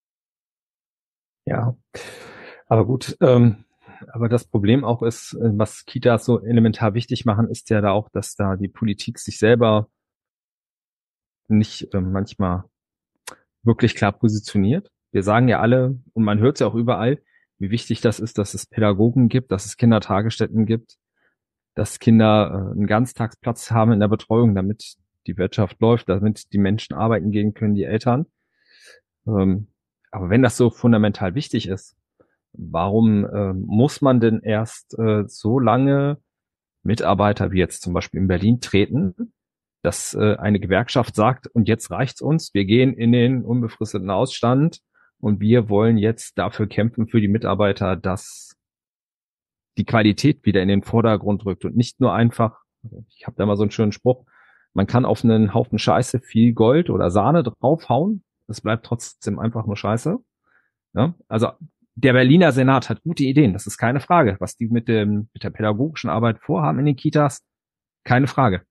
S3: Ja, aber gut, ähm, aber das Problem auch ist, was Kitas so elementar wichtig machen, ist ja da auch, dass da die Politik sich selber nicht äh, manchmal wirklich klar positioniert. Wir sagen ja alle, und man hört es ja auch überall, wie wichtig das ist, dass es Pädagogen gibt, dass es Kindertagesstätten gibt, dass Kinder äh, einen Ganztagsplatz haben in der Betreuung, damit die Wirtschaft läuft, damit die Menschen arbeiten gehen können, die Eltern. Ähm, aber wenn das so fundamental wichtig ist, warum äh, muss man denn erst äh, so lange Mitarbeiter wie jetzt zum Beispiel in Berlin treten, dass äh, eine Gewerkschaft sagt, und jetzt reicht's uns, wir gehen in den unbefristeten Ausstand und wir wollen jetzt dafür kämpfen für die Mitarbeiter, dass die Qualität wieder in den Vordergrund rückt und nicht nur einfach, ich habe da mal so einen schönen Spruch, man kann auf einen Haufen Scheiße viel Gold oder Sahne draufhauen, es bleibt trotzdem einfach nur scheiße. Ja? Also der Berliner Senat hat gute Ideen, das ist keine Frage. Was die mit dem mit der pädagogischen Arbeit vorhaben in den Kitas, keine Frage.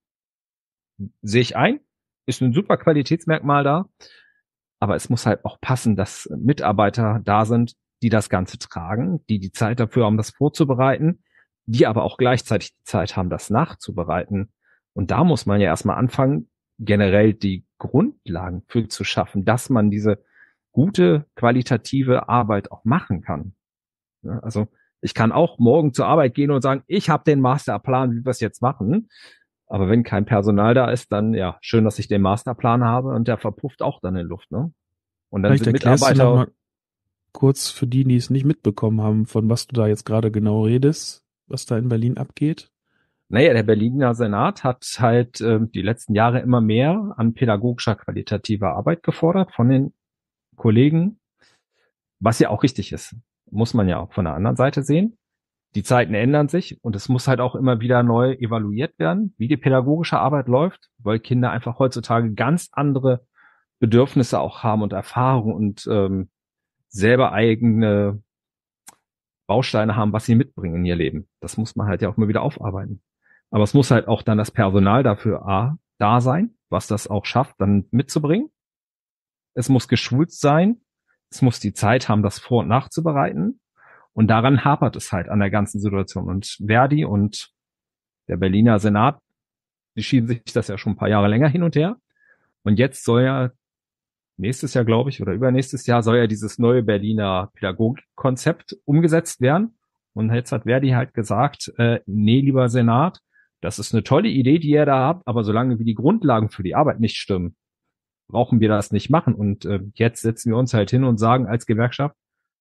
S3: Sehe ich ein, ist ein super Qualitätsmerkmal da, aber es muss halt auch passen, dass Mitarbeiter da sind, die das Ganze tragen, die die Zeit dafür haben, das vorzubereiten, die aber auch gleichzeitig die Zeit haben, das nachzubereiten. Und da muss man ja erstmal anfangen, generell die Grundlagen für zu schaffen, dass man diese gute, qualitative Arbeit auch machen kann. Ja, also ich kann auch morgen zur Arbeit gehen und sagen, ich habe den Masterplan, wie wir es jetzt machen. Aber wenn kein Personal da ist, dann ja, schön, dass ich den Masterplan habe und der verpufft auch dann in Luft, ne? Und dann
S1: Vielleicht
S3: sind
S1: erklärst du noch
S3: Mitarbeiter
S1: mal kurz für die, die es nicht mitbekommen haben, von was du da jetzt gerade genau redest, was da in Berlin abgeht.
S3: Naja, der Berliner Senat hat halt äh, die letzten Jahre immer mehr an pädagogischer, qualitativer Arbeit gefordert von den Kollegen, was ja auch richtig ist. Muss man ja auch von der anderen Seite sehen. Die Zeiten ändern sich und es muss halt auch immer wieder neu evaluiert werden, wie die pädagogische Arbeit läuft, weil Kinder einfach heutzutage ganz andere Bedürfnisse auch haben und Erfahrungen und ähm, selber eigene Bausteine haben, was sie mitbringen in ihr Leben. Das muss man halt ja auch immer wieder aufarbeiten. Aber es muss halt auch dann das Personal dafür A, da sein, was das auch schafft, dann mitzubringen. Es muss geschult sein. Es muss die Zeit haben, das vor- und nachzubereiten. Und daran hapert es halt an der ganzen Situation. Und Verdi und der Berliner Senat, die schieben sich das ja schon ein paar Jahre länger hin und her. Und jetzt soll ja nächstes Jahr, glaube ich, oder übernächstes Jahr soll ja dieses neue Berliner Pädagogikkonzept umgesetzt werden. Und jetzt hat Verdi halt gesagt, äh, nee, lieber Senat, das ist eine tolle Idee, die ihr da habt, aber solange wir die Grundlagen für die Arbeit nicht stimmen, brauchen wir das nicht machen. Und äh, jetzt setzen wir uns halt hin und sagen als Gewerkschaft,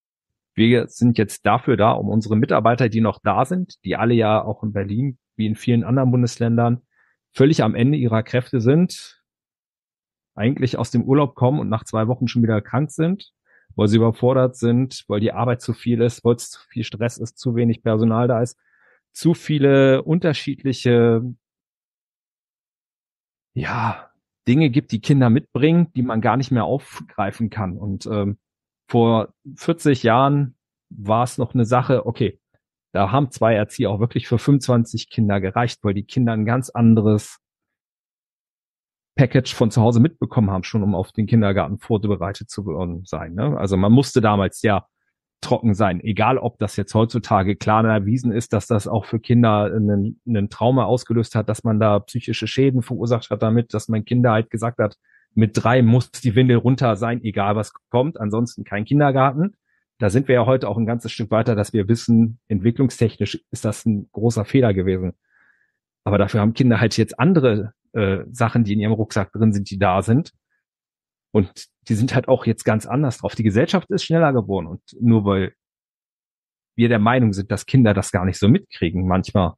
S3: wir sind jetzt dafür da, um unsere Mitarbeiter, die noch da sind, die alle ja auch in Berlin, wie in vielen anderen Bundesländern, völlig am Ende ihrer Kräfte sind, eigentlich aus dem Urlaub kommen und nach zwei Wochen schon wieder krank sind, weil sie überfordert sind, weil die Arbeit zu viel ist, weil es zu viel Stress ist, zu wenig Personal da ist, zu viele unterschiedliche, ja, Dinge gibt, die Kinder mitbringen, die man gar nicht mehr aufgreifen kann. Und ähm, vor vierzig Jahren war es noch eine Sache, okay, da haben zwei Erzieher auch wirklich für fünfundzwanzig Kinder gereicht, weil die Kinder ein ganz anderes Package von zu Hause mitbekommen haben, schon um auf den Kindergarten vorbereitet zu sein. Ne? Also man musste damals ja trocken sein, egal ob das jetzt heutzutage klar erwiesen ist, dass das auch für Kinder einen, einen Trauma ausgelöst hat, dass man da psychische Schäden verursacht hat damit, dass mein Kinder halt gesagt hat, mit drei muss die Windel runter sein, egal was kommt, ansonsten kein Kindergarten. Da sind wir ja heute auch ein ganzes Stück weiter, dass wir wissen, entwicklungstechnisch ist das ein großer Fehler gewesen. Aber dafür haben Kinder halt jetzt andere äh, Sachen, die in ihrem Rucksack drin sind, die da sind. Und die sind halt auch jetzt ganz anders drauf. Die Gesellschaft ist schneller geworden. Und nur weil wir der Meinung sind, dass Kinder das gar nicht so mitkriegen, manchmal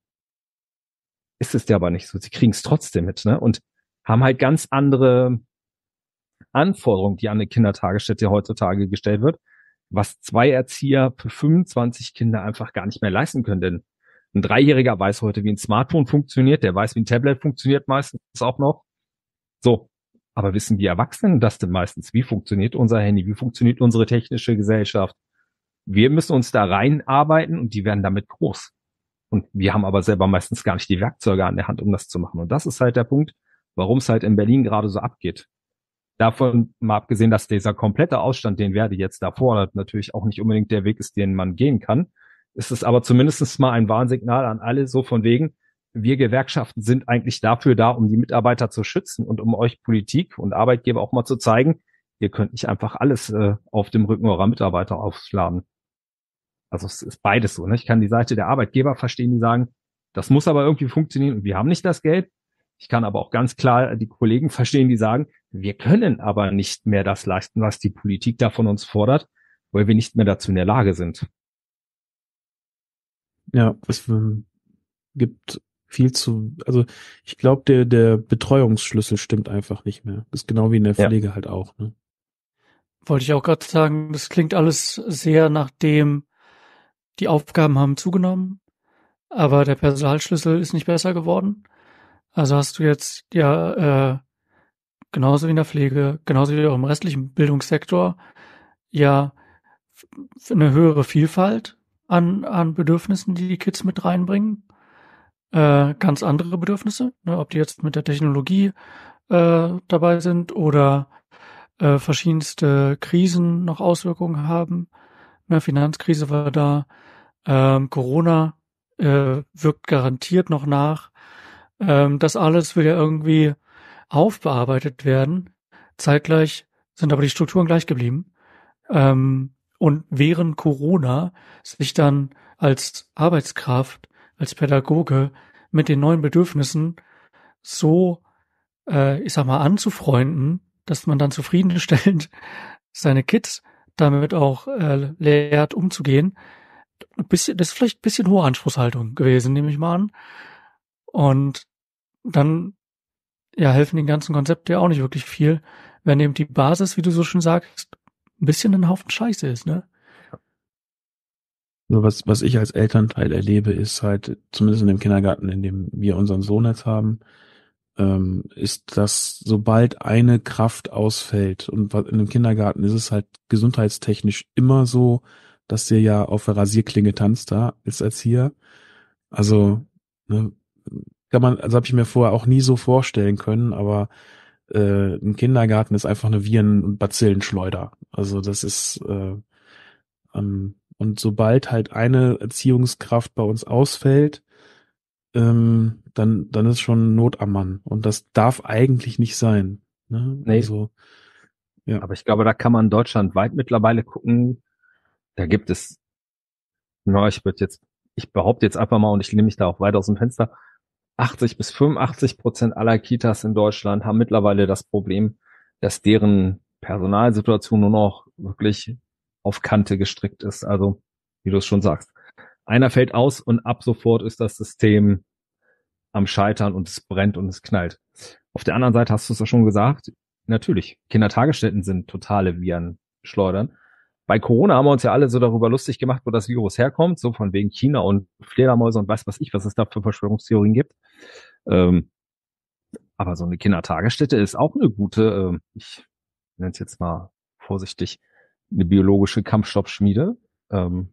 S3: ist es ja aber nicht so. Sie kriegen es trotzdem mit, ne? Und haben halt ganz andere Anforderungen, die an eine Kindertagesstätte heutzutage gestellt wird, was zwei Erzieher für fünfundzwanzig Kinder einfach gar nicht mehr leisten können. Denn ein Dreijähriger weiß heute, wie ein Smartphone funktioniert, der weiß, wie ein Tablet funktioniert meistens auch noch. So. Aber wissen die Erwachsenen das denn meistens? Wie funktioniert unser Handy? Wie funktioniert unsere technische Gesellschaft? Wir müssen uns da reinarbeiten und die werden damit groß. Und wir haben aber selber meistens gar nicht die Werkzeuge an der Hand, um das zu machen. Und das ist halt der Punkt, warum es halt in Berlin gerade so abgeht. Davon mal abgesehen, dass dieser komplette Ausstand, den Verdi jetzt da fordert, natürlich auch nicht unbedingt der Weg ist, den man gehen kann, ist es aber zumindest mal ein Warnsignal an alle, so von wegen, wir Gewerkschaften sind eigentlich dafür da, um die Mitarbeiter zu schützen und um euch Politik und Arbeitgeber auch mal zu zeigen, ihr könnt nicht einfach alles äh, auf dem Rücken eurer Mitarbeiter aufladen. Also es ist beides so. Ne? Ich kann die Seite der Arbeitgeber verstehen, die sagen, das muss aber irgendwie funktionieren und wir haben nicht das Geld. Ich kann aber auch ganz klar die Kollegen verstehen, die sagen, wir können aber nicht mehr das leisten, was die Politik da von uns fordert, weil wir nicht mehr dazu in der Lage sind.
S1: Ja, es ähm, gibt viel zu, also ich glaube, der der Betreuungsschlüssel stimmt einfach nicht mehr. Das ist genau wie in der Pflege ja. halt auch. Ne?
S2: Wollte ich auch gerade sagen, das klingt alles sehr nach dem, die Aufgaben haben zugenommen, aber der Personalschlüssel ist nicht besser geworden. Also hast du jetzt ja äh, genauso wie in der Pflege, genauso wie auch im restlichen Bildungssektor, ja eine höhere Vielfalt an, an Bedürfnissen, die die Kids mit reinbringen. Äh, ganz andere Bedürfnisse, ne, ob die jetzt mit der Technologie äh, dabei sind oder äh, verschiedenste Krisen noch Auswirkungen haben. Ne, Finanzkrise war da, ähm, Corona äh, wirkt garantiert noch nach. Ähm, das alles will ja irgendwie aufbearbeitet werden. Zeitgleich sind aber die Strukturen gleich geblieben. Ähm, und während Corona sich dann als Arbeitskraft, als Pädagoge mit den neuen Bedürfnissen so, äh, ich sag mal, anzufreunden, dass man dann zufriedenstellend seine Kids damit auch äh, lehrt, umzugehen. Ein bisschen, das ist vielleicht ein bisschen hohe Anspruchshaltung gewesen, nehme ich mal an. Und dann ja helfen die ganzen Konzepte ja auch nicht wirklich viel, wenn eben die Basis, wie du so schön sagst, ein bisschen ein Haufen Scheiße ist, ne?
S1: Nur was, was ich als Elternteil erlebe, ist halt, zumindest in dem Kindergarten, in dem wir unseren Sohn jetzt haben, ähm, ist, dass sobald eine Kraft ausfällt, und in dem Kindergarten ist es halt gesundheitstechnisch immer so, dass der ja auf der Rasierklinge tanzt da als Erzieher. Also, ne, kann man, also habe ich mir vorher auch nie so vorstellen können, aber äh, ein Kindergarten ist einfach eine Viren- und Bazillenschleuder. Also das ist äh, ähm, und sobald halt eine Erziehungskraft bei uns ausfällt, ähm, dann dann ist schon Not am Mann, und das darf eigentlich nicht sein. Ne?
S3: Nee.
S1: Also ja.
S3: Aber ich glaube, da kann man deutschlandweit mittlerweile gucken. Da gibt es, na, ich würde jetzt, ich behaupte jetzt einfach mal, und ich nehme mich da auch weit aus dem Fenster, achtzig bis fünfundachtzig Prozent aller Kitas in Deutschland haben mittlerweile das Problem, dass deren Personalsituation nur noch wirklich auf Kante gestrickt ist. Also, wie du es schon sagst. Einer fällt aus und ab sofort ist das System am Scheitern und es brennt und es knallt. Auf der anderen Seite hast du es ja schon gesagt, natürlich, Kindertagesstätten sind totale Virenschleudern. Bei Corona haben wir uns ja alle so darüber lustig gemacht, wo das Virus herkommt, so von wegen China und Fledermäuse und weiß was ich, was es da für Verschwörungstheorien gibt. Ähm, aber so eine Kindertagesstätte ist auch eine gute, äh, ich nenne es jetzt mal vorsichtig, eine biologische Kampfstoffschmiede. Ähm,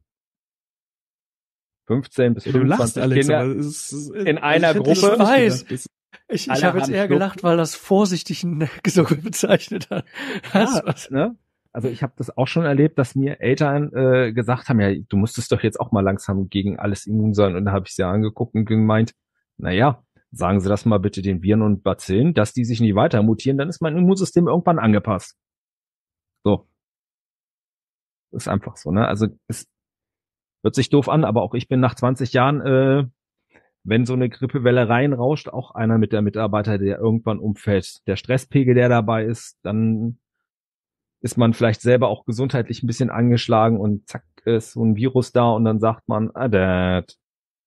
S3: fünfzehn bis
S1: Ja, du lachst,
S3: fünfundzwanzig
S1: Alex,
S3: Kinder
S1: aber es ist,
S3: in einer
S1: also ich hätte
S3: Gruppe.
S1: das nicht
S2: weiß.
S1: gedacht. Das-
S2: Ich,
S3: Alle
S2: ich habe jetzt
S3: haben
S2: eher
S3: Schluck.
S2: gelacht, weil das vorsichtig so bezeichnet hat. Das,
S3: Ja,
S2: was,
S3: ne? Also ich habe das auch schon erlebt, dass mir Eltern äh, gesagt haben, ja, du musstest doch jetzt auch mal langsam gegen alles immun sein. Und da habe ich sie angeguckt und gemeint, naja, sagen Sie das mal bitte den Viren und Bazillen, dass die sich nicht weiter mutieren, dann ist mein Immunsystem irgendwann angepasst. So. Ist einfach so, ne? Also es hört sich doof an, aber auch ich bin nach zwanzig Jahren, äh, wenn so eine Grippewelle reinrauscht, auch einer mit der Mitarbeiter, der irgendwann umfällt. Der Stresspegel, der dabei ist, dann ist man vielleicht selber auch gesundheitlich ein bisschen angeschlagen und zack ist so ein Virus da und dann sagt man, ah, dat.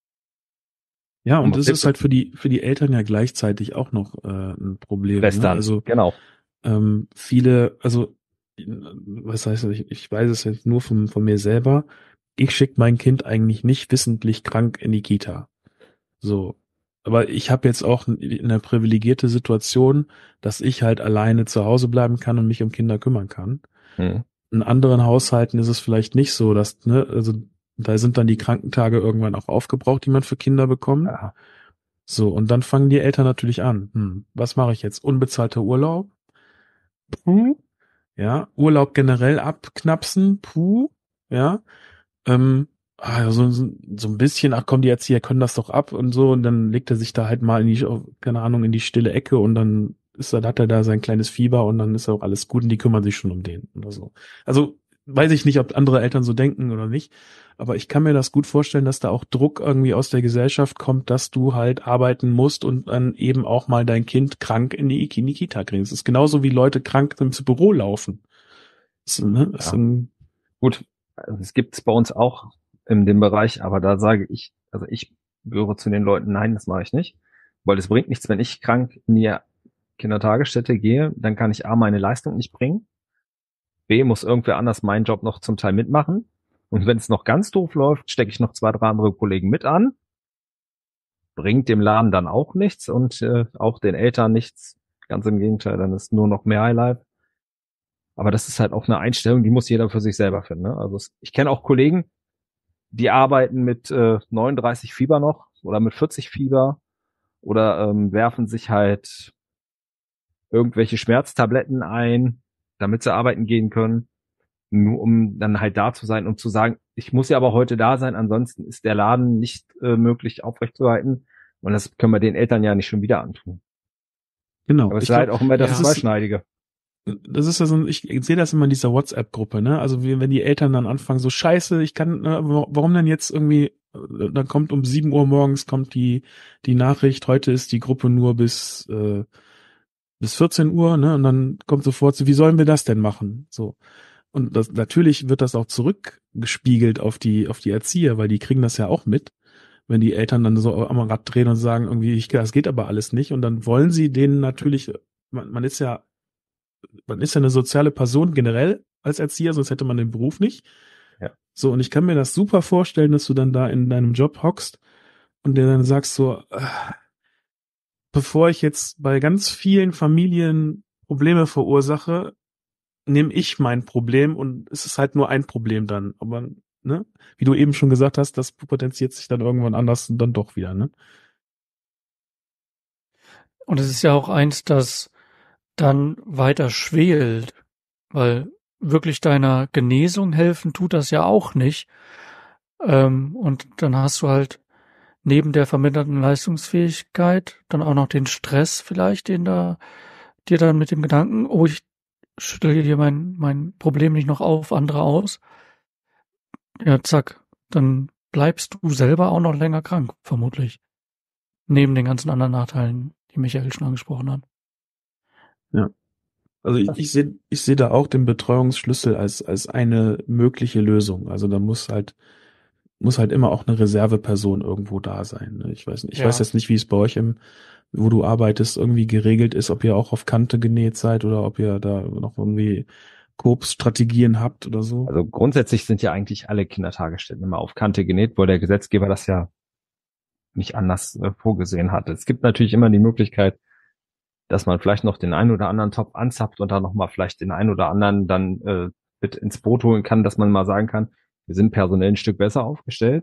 S1: Ja, und
S3: Und
S1: das
S3: was
S1: ist halt für die für die Eltern ja gleichzeitig auch noch äh, ein Problem. Ne?
S3: Schwestern,
S1: Also
S3: genau.
S1: ähm, viele, also was heißt das? Ich, ich weiß es jetzt nur von von mir selber. Ich schicke mein Kind eigentlich nicht wissentlich krank in die Kita. So. Aber ich habe jetzt auch eine privilegierte Situation, dass ich halt alleine zu Hause bleiben kann und mich um Kinder kümmern kann.
S3: Hm.
S1: In anderen Haushalten ist es vielleicht nicht so, dass, ne, also da sind dann die Krankentage irgendwann auch aufgebraucht, die man für Kinder bekommt.
S3: Ja.
S1: So, und dann fangen die Eltern natürlich an. Hm, was mache ich jetzt? Unbezahlter Urlaub? Puh. Ja, Urlaub generell abknapsen? Puh. Ja. Ähm, ah, so, so, so ein bisschen, ach komm, die Erzieher können das doch ab und so, und dann legt er sich da halt mal in die, keine Ahnung, in die stille Ecke, und dann ist er, hat er da sein kleines Fieber, und dann ist auch alles gut und die kümmern sich schon um den oder so. Also weiß ich nicht, ob andere Eltern so denken oder nicht, aber ich kann mir das gut vorstellen, dass da auch Druck irgendwie aus der Gesellschaft kommt, dass du halt arbeiten musst und dann eben auch mal dein Kind krank in die, in die Kita kriegst. Das ist genauso wie Leute krank ins Büro laufen. Das, ne, das
S3: Ja.
S1: ist ein,
S3: Gut, also es gibt's bei uns auch in dem Bereich, aber da sage ich, also ich gehöre zu den Leuten, nein, das mache ich nicht, weil es bringt nichts, wenn ich krank in die Kindertagesstätte gehe, dann kann ich A, meine Leistung nicht bringen, B, muss irgendwer anders meinen Job noch zum Teil mitmachen, und wenn es noch ganz doof läuft, stecke ich noch zwei, drei andere Kollegen mit an, bringt dem Laden dann auch nichts und äh, auch den Eltern nichts Ganz im Gegenteil, dann ist nur noch mehr Highlife. Aber das ist halt auch eine Einstellung, die muss jeder für sich selber finden. Ne? Also es, ich kenne auch Kollegen, die arbeiten mit äh, neununddreißig Fieber noch oder mit vierzig Fieber oder ähm, werfen sich halt irgendwelche Schmerztabletten ein, damit sie arbeiten gehen können, nur um dann halt da zu sein und zu sagen, ich muss ja aber heute da sein, ansonsten ist der Laden nicht äh, möglich aufrechtzuerhalten und das können wir den Eltern ja nicht schon wieder antun.
S1: Genau.
S3: Aber es
S1: Ich
S3: ist halt
S1: glaub,
S3: auch immer das
S2: ja,
S3: Zweischneidige.
S1: das ist ja so, ich, ich sehe das immer in dieser WhatsApp-Gruppe, ne? Also wie, wenn die Eltern dann anfangen, so scheiße, ich kann, ne, warum denn jetzt irgendwie, dann kommt um sieben Uhr morgens kommt die die Nachricht, heute ist die Gruppe nur bis äh, bis vierzehn Uhr, ne? Und dann kommt sofort so, wie sollen wir das denn machen? So. Und das, natürlich wird das auch zurückgespiegelt auf die auf die Erzieher, weil die kriegen das ja auch mit, wenn die Eltern dann so am Rad drehen und sagen irgendwie, ich, das geht aber alles nicht. Und dann wollen sie denen natürlich, man, man ist ja man ist ja eine soziale Person generell als Erzieher, sonst hätte man den Beruf nicht.
S3: Ja.
S1: So, und ich kann mir das super vorstellen, dass du dann da in deinem Job hockst und dir dann sagst so, äh, bevor ich jetzt bei ganz vielen Familien Probleme verursache, nehme ich mein Problem und es ist halt nur ein Problem dann. Aber, ne, wie du eben schon gesagt hast, das potenziert sich dann irgendwann anders und dann doch wieder, ne?
S2: Und es ist ja auch eins, das dann weiter schwelt, weil wirklich deiner Genesung helfen tut das ja auch nicht. Ähm, und dann hast du halt neben der verminderten Leistungsfähigkeit dann auch noch den Stress vielleicht, den da dir dann mit dem Gedanken, oh, ich schüttel dir mein, mein Problem nicht noch auf andere aus. Ja, zack, dann bleibst du selber auch noch länger krank, vermutlich. Neben den ganzen anderen Nachteilen, die Michael schon angesprochen hat.
S1: Ja. Also ich, ich sehe ich sehe da auch den Betreuungsschlüssel als als eine mögliche Lösung. Also da muss halt muss halt immer auch eine Reserveperson irgendwo da sein. Ne? Ich weiß nicht, ich
S2: Ja.
S1: weiß jetzt nicht, wie es bei euch im, wo du arbeitest, irgendwie geregelt ist, ob ihr auch auf Kante genäht seid oder ob ihr da noch irgendwie Koop-Strategien habt oder so.
S3: Also grundsätzlich sind ja eigentlich alle Kindertagesstätten immer auf Kante genäht, weil der Gesetzgeber das ja nicht anders äh, vorgesehen hat. Es gibt natürlich immer die Möglichkeit, dass man vielleicht noch den einen oder anderen Topf anzapft und dann nochmal vielleicht den einen oder anderen dann äh, mit ins Boot holen kann, dass man mal sagen kann, wir sind personell ein Stück besser aufgestellt.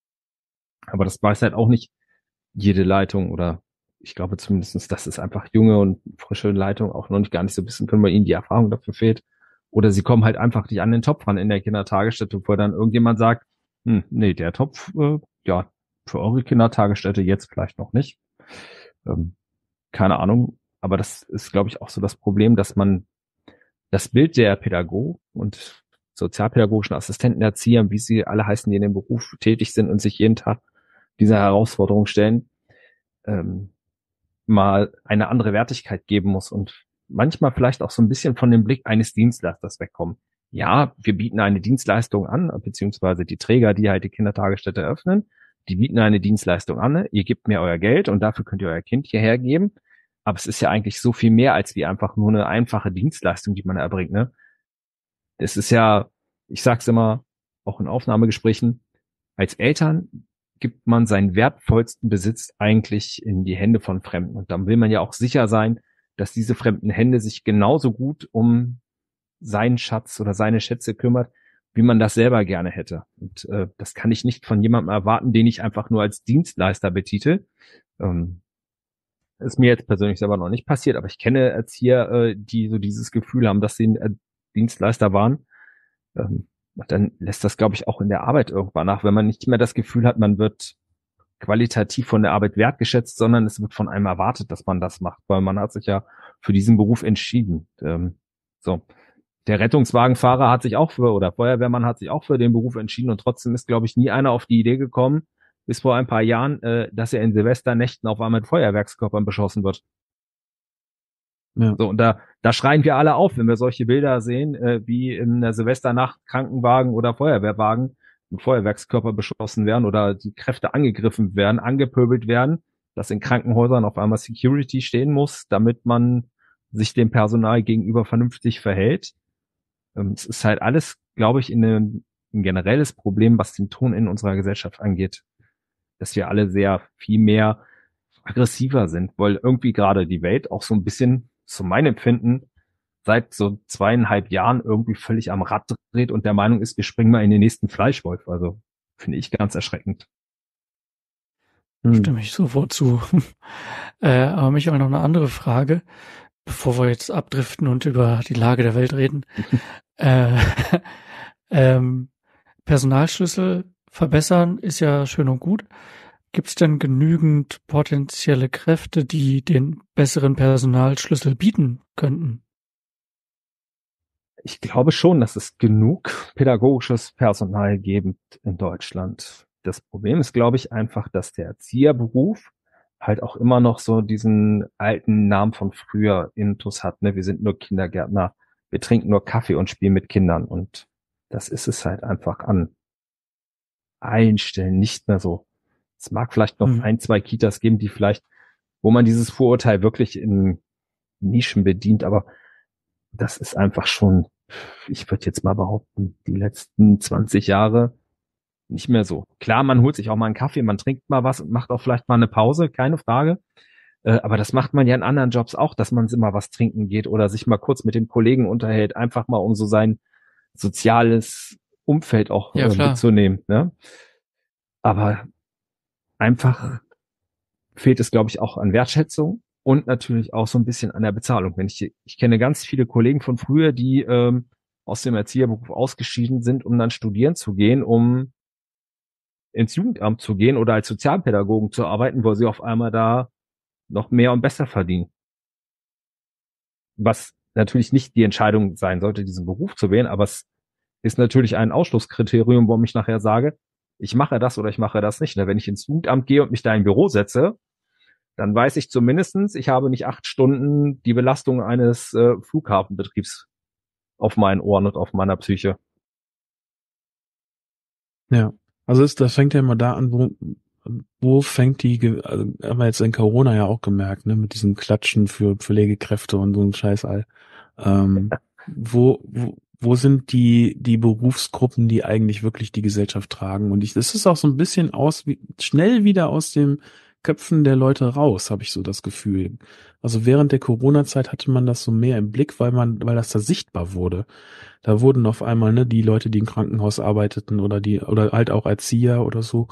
S3: Aber das weiß halt auch nicht jede Leitung oder ich glaube zumindestens, dass es einfach junge und frische Leitung auch noch nicht gar nicht so wissen können, weil ihnen die Erfahrung dafür fehlt. Oder sie kommen halt einfach nicht an den Topf ran in der Kindertagesstätte, wo dann irgendjemand sagt, hm, nee, der Topf, äh, ja, für eure Kindertagesstätte jetzt vielleicht noch nicht. Ähm, keine Ahnung. Aber das ist, glaube ich, auch so das Problem, dass man das Bild der Pädagogen und sozialpädagogischen Assistenten, Erzieher, wie sie alle heißen, die in dem Beruf tätig sind und sich jeden Tag dieser Herausforderung stellen, ähm, mal eine andere Wertigkeit geben muss und manchmal vielleicht auch so ein bisschen von dem Blick eines Dienstleisters wegkommen. Ja, wir bieten eine Dienstleistung an, beziehungsweise die Träger, die halt die Kindertagesstätte öffnen, die bieten eine Dienstleistung an, ihr gebt mir euer Geld und dafür könnt ihr euer Kind hierher geben. Aber es ist ja eigentlich so viel mehr als wie einfach nur eine einfache Dienstleistung, die man erbringt, ne? Es ist ja, ich sag's immer, auch in Aufnahmegesprächen, als Eltern gibt man seinen wertvollsten Besitz eigentlich in die Hände von Fremden. Und dann will man ja auch sicher sein, dass diese fremden Hände sich genauso gut um seinen Schatz oder seine Schätze kümmert, wie man das selber gerne hätte. Und äh, das kann ich nicht von jemandem erwarten, den ich einfach nur als Dienstleister betitel. Ähm, ist mir jetzt persönlich selber noch nicht passiert, aber ich kenne Erzieher, äh, die so dieses Gefühl haben, dass sie äh, Dienstleister waren. Ähm, dann lässt das, glaube ich, auch in der Arbeit irgendwann nach, wenn man nicht mehr das Gefühl hat, man wird qualitativ von der Arbeit wertgeschätzt, sondern es wird von einem erwartet, dass man das macht, weil man hat sich ja für diesen Beruf entschieden. Ähm, so. Der Rettungswagenfahrer hat sich auch für, oder Feuerwehrmann hat sich auch für den Beruf entschieden und trotzdem ist, glaube ich, nie einer auf die Idee gekommen, bis vor ein paar Jahren, äh, dass er in Silvesternächten auf einmal mit Feuerwerkskörpern beschossen wird. Ja. So, und da, da schreien wir alle auf, wenn wir solche Bilder sehen, äh, wie in der Silvesternacht Krankenwagen oder Feuerwehrwagen mit Feuerwerkskörper beschossen werden oder die Kräfte angegriffen werden, angepöbelt werden, dass in Krankenhäusern auf einmal Security stehen muss, damit man sich dem Personal gegenüber vernünftig verhält. Ähm, es ist halt alles, glaube ich, in ein, ein generelles Problem, was den Ton in unserer Gesellschaft angeht, dass wir alle sehr viel mehr aggressiver sind, weil irgendwie gerade die Welt auch so ein bisschen, zu meinem Empfinden, seit so zweieinhalb Jahren irgendwie völlig am Rad dreht und der Meinung ist, wir springen mal in den nächsten Fleischwolf. Also finde ich ganz erschreckend.
S2: Stimme ich sofort zu. äh, aber Michael, noch eine andere Frage, bevor wir jetzt abdriften und über die Lage der Welt reden. äh, ähm, Personalschlüssel verbessern ist ja schön und gut. Gibt es denn genügend potenzielle Kräfte, die den besseren Personalschlüssel bieten könnten?
S3: Ich glaube schon, dass es genug pädagogisches Personal gibt in Deutschland. Das Problem ist, glaube ich, einfach, dass der Erzieherberuf halt auch immer noch so diesen alten Namen von früher intus hat. Ne? Wir sind nur Kindergärtner, wir trinken nur Kaffee und spielen mit Kindern. Und das ist es halt einfach an allen Stellen nicht mehr so. Es mag vielleicht noch
S2: Hm.
S3: ein, zwei Kitas geben, die vielleicht, wo man dieses Vorurteil wirklich in Nischen bedient, aber das ist einfach schon, ich würde jetzt mal behaupten, die letzten zwanzig Jahre nicht mehr so. Klar, man holt sich auch mal einen Kaffee, man trinkt mal was und macht auch vielleicht mal eine Pause, keine Frage. Äh, aber das macht man ja in anderen Jobs auch, dass man immer was trinken geht oder sich mal kurz mit den Kollegen unterhält, einfach mal um so sein soziales Umfeld auch
S2: Ja,
S3: äh,
S2: klar.
S3: mitzunehmen. Ne? Aber einfach fehlt es, glaube ich, auch an Wertschätzung und natürlich auch so ein bisschen an der Bezahlung. Wenn ich, ich kenne ganz viele Kollegen von früher, die ähm, aus dem Erzieherberuf ausgeschieden sind, um dann studieren zu gehen, um ins Jugendamt zu gehen oder als Sozialpädagogen zu arbeiten, weil sie auf einmal da noch mehr und besser verdienen. Was natürlich nicht die Entscheidung sein sollte, diesen Beruf zu wählen, aber es ist natürlich ein Ausschlusskriterium, warum ich nachher sage, ich mache das oder ich mache das nicht. Wenn ich ins Jugendamt gehe und mich da in ein Büro setze, dann weiß ich zumindestens, ich habe nicht acht Stunden die Belastung eines äh, Flughafenbetriebs auf meinen Ohren und auf meiner Psyche.
S1: Ja, also ist, das fängt ja immer da an, wo, wo fängt die, Ge- also haben wir jetzt in Corona ja auch gemerkt, ne, mit diesem Klatschen für Pflegekräfte und so ein Scheißall. Ähm, wo, wo, wo sind die, die Berufsgruppen, die eigentlich wirklich die Gesellschaft tragen? Und ich, das ist auch so ein bisschen aus, wie, schnell wieder aus den Köpfen der Leute raus, habe ich so das Gefühl. Also während der Corona-Zeit hatte man das so mehr im Blick, weil man, weil das da sichtbar wurde. Da wurden auf einmal, ne, die Leute, die im Krankenhaus arbeiteten oder die, oder halt auch Erzieher oder so,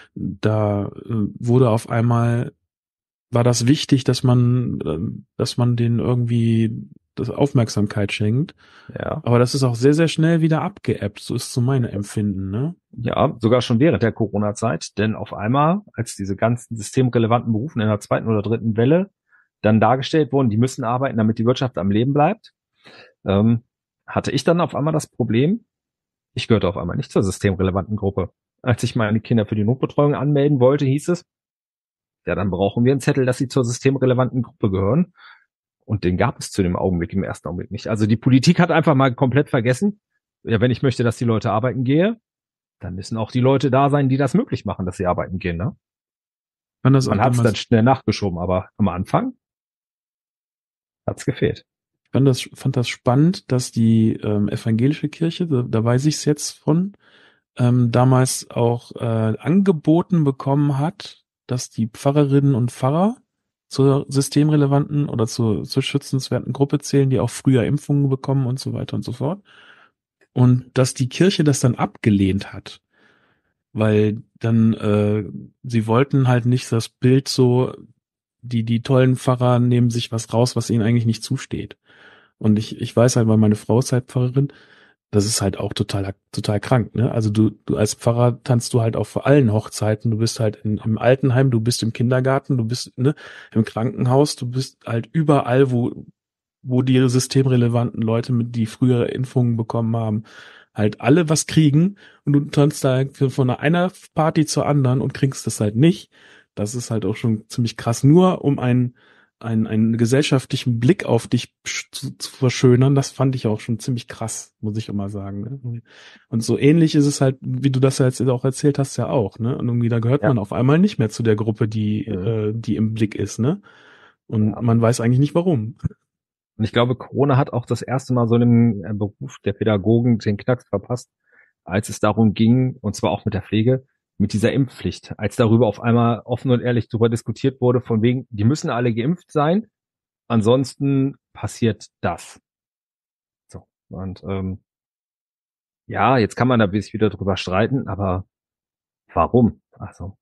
S1: da äh, wurde auf einmal, war das wichtig, dass man, äh, dass man denen irgendwie das Aufmerksamkeit schenkt.
S3: Ja.
S1: Aber das ist auch sehr, sehr schnell wieder abgeebbt. So ist so mein Empfinden, ne?
S3: Ja, sogar schon während der Corona-Zeit, denn auf einmal, als diese ganzen systemrelevanten Berufe in der zweiten oder dritten Welle dann dargestellt wurden, die müssen arbeiten, damit die Wirtschaft am Leben bleibt, ähm, hatte ich dann auf einmal das Problem, ich gehörte auf einmal nicht zur systemrelevanten Gruppe. Als ich meine Kinder für die Notbetreuung anmelden wollte, hieß es, ja, dann brauchen wir einen Zettel, dass sie zur systemrelevanten Gruppe gehören. Und den gab es zu dem Augenblick, im ersten Augenblick nicht. Also die Politik hat einfach mal komplett vergessen, ja, wenn ich möchte, dass die Leute arbeiten gehen, dann müssen auch die Leute da sein, die das möglich machen, dass sie arbeiten gehen. Ne?
S1: Fand das
S3: Man
S1: auch
S3: hat es
S1: damals,
S3: dann schnell nachgeschoben, aber am Anfang hat es gefehlt.
S1: fand das, fand das spannend, dass die ähm, evangelische Kirche, da, da weiß ich es jetzt von, ähm, damals auch äh, angeboten bekommen hat, dass die Pfarrerinnen und Pfarrer zur systemrelevanten oder zur, zur schützenswerten Gruppe zählen, die auch früher Impfungen bekommen und so weiter und so fort. Und dass die Kirche das dann abgelehnt hat, weil dann äh, sie wollten halt nicht das Bild so, die die tollen Pfarrer nehmen sich was raus, was ihnen eigentlich nicht zusteht. Und ich ich weiß halt, weil meine Frau ist halt Pfarrerin, das ist halt auch total total krank, ne? Also du du als Pfarrer tanzt du halt auch vor allen Hochzeiten, du bist halt in, im Altenheim, du bist im Kindergarten, du bist ne im Krankenhaus, du bist halt überall, wo wo die systemrelevanten Leute, mit die frühere Impfungen bekommen haben, halt alle was kriegen und du tanzt da von einer Party zur anderen und kriegst das halt nicht. Das ist halt auch schon ziemlich krass. Nur um einen, einen, einen gesellschaftlichen Blick auf dich zu, zu verschönern, das fand ich auch schon ziemlich krass, muss ich immer sagen. Ne? Und so ähnlich ist es halt, wie du das ja jetzt auch erzählt hast, ja auch. Ne? Und irgendwie da gehört
S3: Ja.
S1: man auf einmal nicht mehr zu der Gruppe, die,
S3: Mhm.
S1: äh, die im Blick ist. Ne? Und
S3: Ja.
S1: man weiß eigentlich nicht warum.
S3: Und ich glaube, Corona hat auch das erste Mal so einem Beruf der Pädagogen den Knacks verpasst, als es darum ging, und zwar auch mit der Pflege, mit dieser Impfpflicht, als darüber auf einmal offen und ehrlich darüber diskutiert wurde, von wegen, die müssen alle geimpft sein, ansonsten passiert das. So. Und ähm, ja, jetzt kann man da bis wieder drüber streiten, aber warum? Also,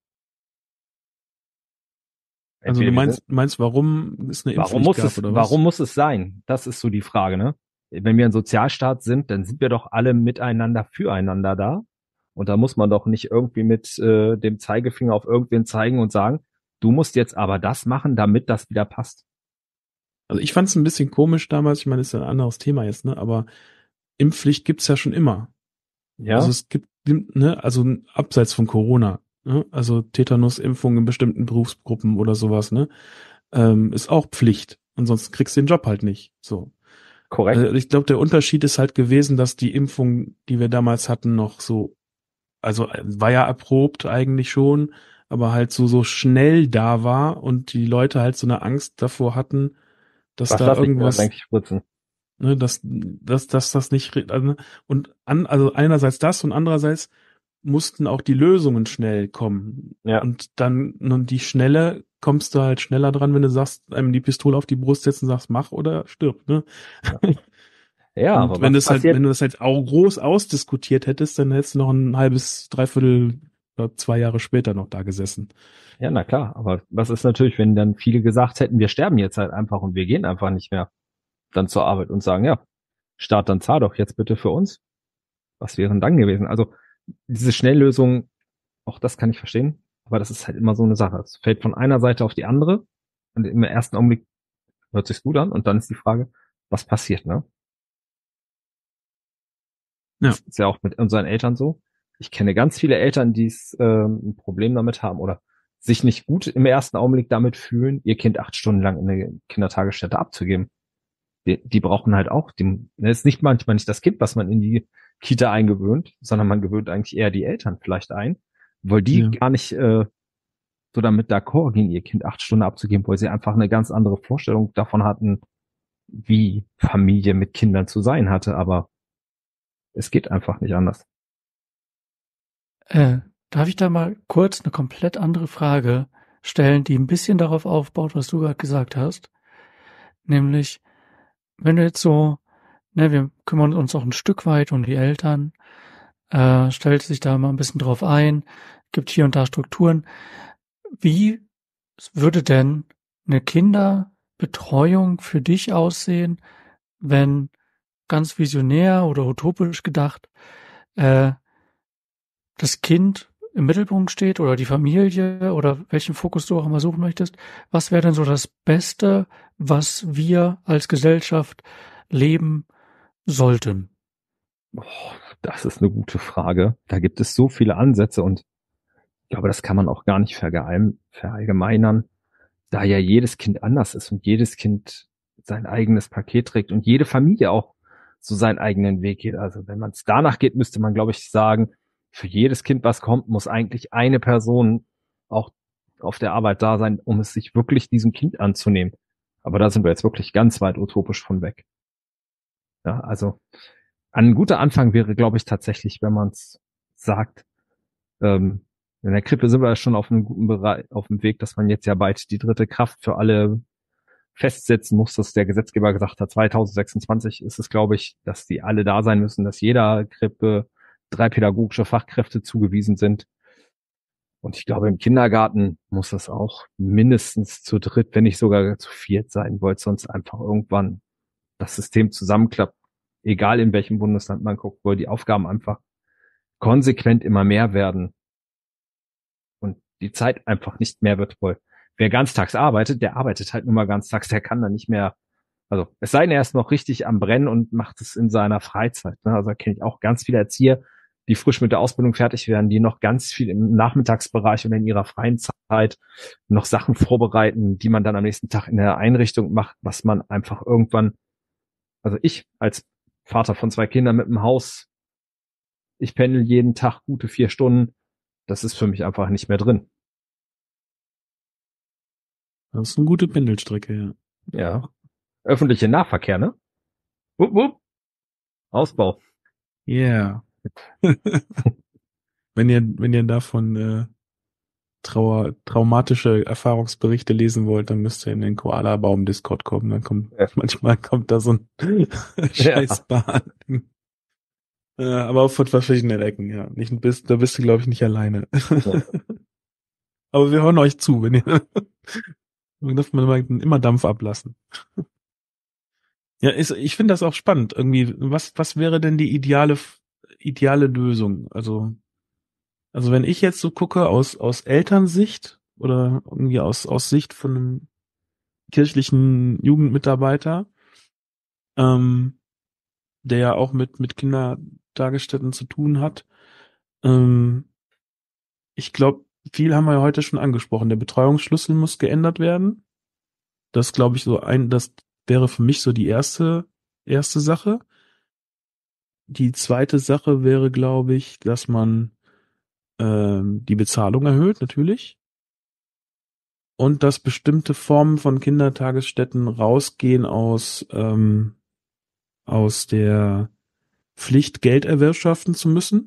S1: Also du
S3: entweder wir sind,
S1: meinst, meinst, warum es eine
S3: warum
S1: Impfpflicht
S3: muss
S1: gab,
S3: es,
S1: oder was?
S3: warum muss es sein? Das ist so die Frage, ne? Wenn wir ein Sozialstaat sind, dann sind wir doch alle miteinander füreinander da. Und da muss man doch nicht irgendwie mit äh, dem Zeigefinger auf irgendwen zeigen und sagen, du musst jetzt aber das machen, damit das wieder passt.
S1: Also ich fand es ein bisschen komisch damals, ich meine, das ist ja ein anderes Thema jetzt, ne? Aber Impfpflicht gibt's ja schon immer.
S3: Ja,
S1: Also es gibt, ne, also abseits von Corona, ne? Also Tetanusimpfung in bestimmten Berufsgruppen oder sowas, ne? Ähm, ist auch Pflicht. Ansonsten kriegst du den Job halt nicht. So.
S3: korrekt.
S1: Also ich glaube, der Unterschied ist halt gewesen, dass die Impfung, die wir damals hatten, noch so, also äh, war ja erprobt eigentlich schon, aber halt so, so schnell da war und die Leute halt so eine Angst davor hatten, dass
S3: Was
S1: da
S3: lass ich mir das
S1: irgendwas,
S3: eigentlich spritzen?
S1: ne, dass, dass, dass das nicht, re- also, und an, also einerseits das und andererseits mussten auch die Lösungen schnell kommen.
S3: Ja,
S1: Und dann, nun die Schnelle, kommst du halt schneller dran, wenn du sagst, einem die Pistole auf die Brust setzt und sagst, mach oder stirb, ne?
S3: ja,
S1: Und
S3: aber
S1: wenn du
S3: was
S1: es halt,
S3: passiert?
S1: wenn du das halt auch groß ausdiskutiert hättest, dann hättest du noch ein halbes, dreiviertel oder zwei Jahre später noch da gesessen.
S3: Ja, na klar, aber was ist natürlich, wenn dann viele gesagt hätten, wir sterben jetzt halt einfach und wir gehen einfach nicht mehr dann zur Arbeit und sagen, ja, Staat, dann zahl doch jetzt bitte für uns. Was wären dann gewesen? Also diese Schnelllösung, auch das kann ich verstehen, aber das ist halt immer so eine Sache. Es fällt von einer Seite auf die andere und im ersten Augenblick hört sich's gut an und dann ist die Frage, was passiert, ne?
S1: Ja.
S3: Das ist ja auch mit unseren Eltern so. Ich kenne ganz viele Eltern, die es ähm, ein Problem damit haben oder sich nicht gut im ersten Augenblick damit fühlen, ihr Kind acht Stunden lang in eine Kindertagesstätte abzugeben. Die, die brauchen halt auch, die, es ist nicht manchmal nicht das Kind, was man in die Kita eingewöhnt, sondern man gewöhnt eigentlich eher die Eltern vielleicht ein, weil die
S1: Ja.
S3: gar nicht äh, so damit d'accord gehen, ihr Kind acht Stunden abzugeben, weil sie einfach eine ganz andere Vorstellung davon hatten, wie Familie mit Kindern zu sein hatte, aber es geht einfach nicht anders.
S2: Äh, darf ich da mal kurz eine komplett andere Frage stellen, die ein bisschen darauf aufbaut, was du gerade gesagt hast? Nämlich, wenn du jetzt so, ne, wir kümmern uns auch ein Stück weit um die Eltern, äh, stellt sich da mal ein bisschen drauf ein, gibt hier und da Strukturen. Wie würde denn eine Kinderbetreuung für dich aussehen, wenn ganz visionär oder utopisch gedacht äh, das Kind im Mittelpunkt steht oder die Familie oder welchen Fokus du auch immer suchen möchtest? Was wäre denn so das Beste, was wir als Gesellschaft leben sollten?
S3: Oh, das ist eine gute Frage. Da gibt es so viele Ansätze und ich glaube, das kann man auch gar nicht vergeheim, verallgemeinern, da ja jedes Kind anders ist und jedes Kind sein eigenes Paket trägt und jede Familie auch so seinen eigenen Weg geht. Also wenn man es danach geht, müsste man, glaube ich, sagen, für jedes Kind, was kommt, muss eigentlich eine Person auch auf der Arbeit da sein, um es sich wirklich diesem Kind anzunehmen. Aber da sind wir jetzt wirklich ganz weit utopisch von weg. Ja, also ein guter Anfang wäre, glaube ich, tatsächlich, wenn man es sagt, ähm, in der Krippe sind wir ja schon auf einem guten Bereich, auf dem Weg, dass man jetzt ja bald die dritte Kraft für alle festsetzen muss, dass der Gesetzgeber gesagt hat, zwanzig sechsundzwanzig ist es, glaube ich, dass die alle da sein müssen, dass jeder Krippe drei pädagogische Fachkräfte zugewiesen sind. Und ich glaube, im Kindergarten muss das auch mindestens zu dritt, wenn nicht sogar zu viert sein, weil sonst einfach irgendwann das System zusammenklappt, egal in welchem Bundesland man guckt, weil die Aufgaben einfach konsequent immer mehr werden und die Zeit einfach nicht mehr wird, weil wer ganztags arbeitet, der arbeitet halt nur mal ganztags, der kann dann nicht mehr, also es sei denn, er ist noch richtig am Brennen und macht es in seiner Freizeit. Ne? Also da kenne ich auch ganz viele Erzieher, die frisch mit der Ausbildung fertig werden, die noch ganz viel im Nachmittagsbereich und in ihrer freien Zeit noch Sachen vorbereiten, die man dann am nächsten Tag in der Einrichtung macht, was man einfach irgendwann, also ich als Vater von zwei Kindern mit einem Haus, ich pendel jeden Tag gute vier Stunden, das ist für mich einfach nicht mehr drin.
S1: Das ist eine gute Pendelstrecke, ja.
S3: Ja. Öffentliche Nahverkehr, ne? Wupp, wupp. Ausbau.
S1: Yeah. Wenn ihr, wenn ihr davon äh, Trauer, traumatische Erfahrungsberichte lesen wollt, dann müsst ihr in den Koala-Baum-Discord kommen. Dann kommt,
S3: Ja.
S1: manchmal kommt da so ein
S3: Ja.
S1: Scheißbahn. Ja, aber auch von verschiedenen Ecken, ja. Nicht, bist, da bist du, glaube ich, nicht alleine.
S3: Ja.
S1: Aber wir hören euch zu, wenn ihr, dann darf man immer, immer Dampf ablassen. Ja, ist, ich finde das auch spannend. Irgendwie, was, was wäre denn die ideale, ideale Lösung? Also, also wenn ich jetzt so gucke aus, aus Elternsicht oder irgendwie aus, aus Sicht von einem kirchlichen Jugendmitarbeiter, ähm, der ja auch mit, mit Kindertagesstätten zu tun hat, ähm, ich glaube, viel haben wir ja heute schon angesprochen. Der Betreuungsschlüssel muss geändert werden. Das glaube ich so ein, das wäre für mich so die erste, erste Sache. Die zweite Sache wäre, glaube ich, dass man ähm, die Bezahlung erhöht, natürlich. Und dass bestimmte Formen von Kindertagesstätten rausgehen aus, ähm, aus der Pflicht, Geld erwirtschaften zu müssen.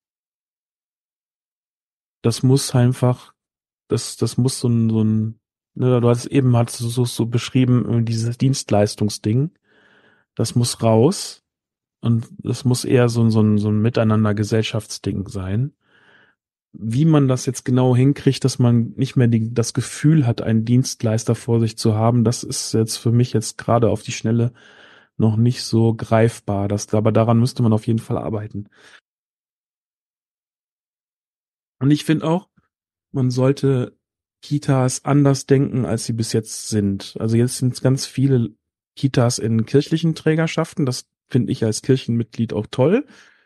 S1: Das muss einfach, das, das muss so ein, so ein, ne, du hast eben hast du so, so beschrieben, dieses Dienstleistungsding. Das muss raus. Und das muss eher so ein, so ein, so ein Miteinander-Gesellschaftsding sein. Wie man das jetzt genau hinkriegt, dass man nicht mehr die, das Gefühl hat, einen Dienstleister vor sich zu haben, das ist jetzt für mich jetzt gerade auf die Schnelle noch nicht so greifbar. Das, aber daran müsste man auf jeden Fall arbeiten. Und ich finde auch, man sollte Kitas anders denken, als sie bis jetzt sind. Also jetzt sind es ganz viele Kitas in kirchlichen Trägerschaften. Das finde ich als Kirchenmitglied auch toll.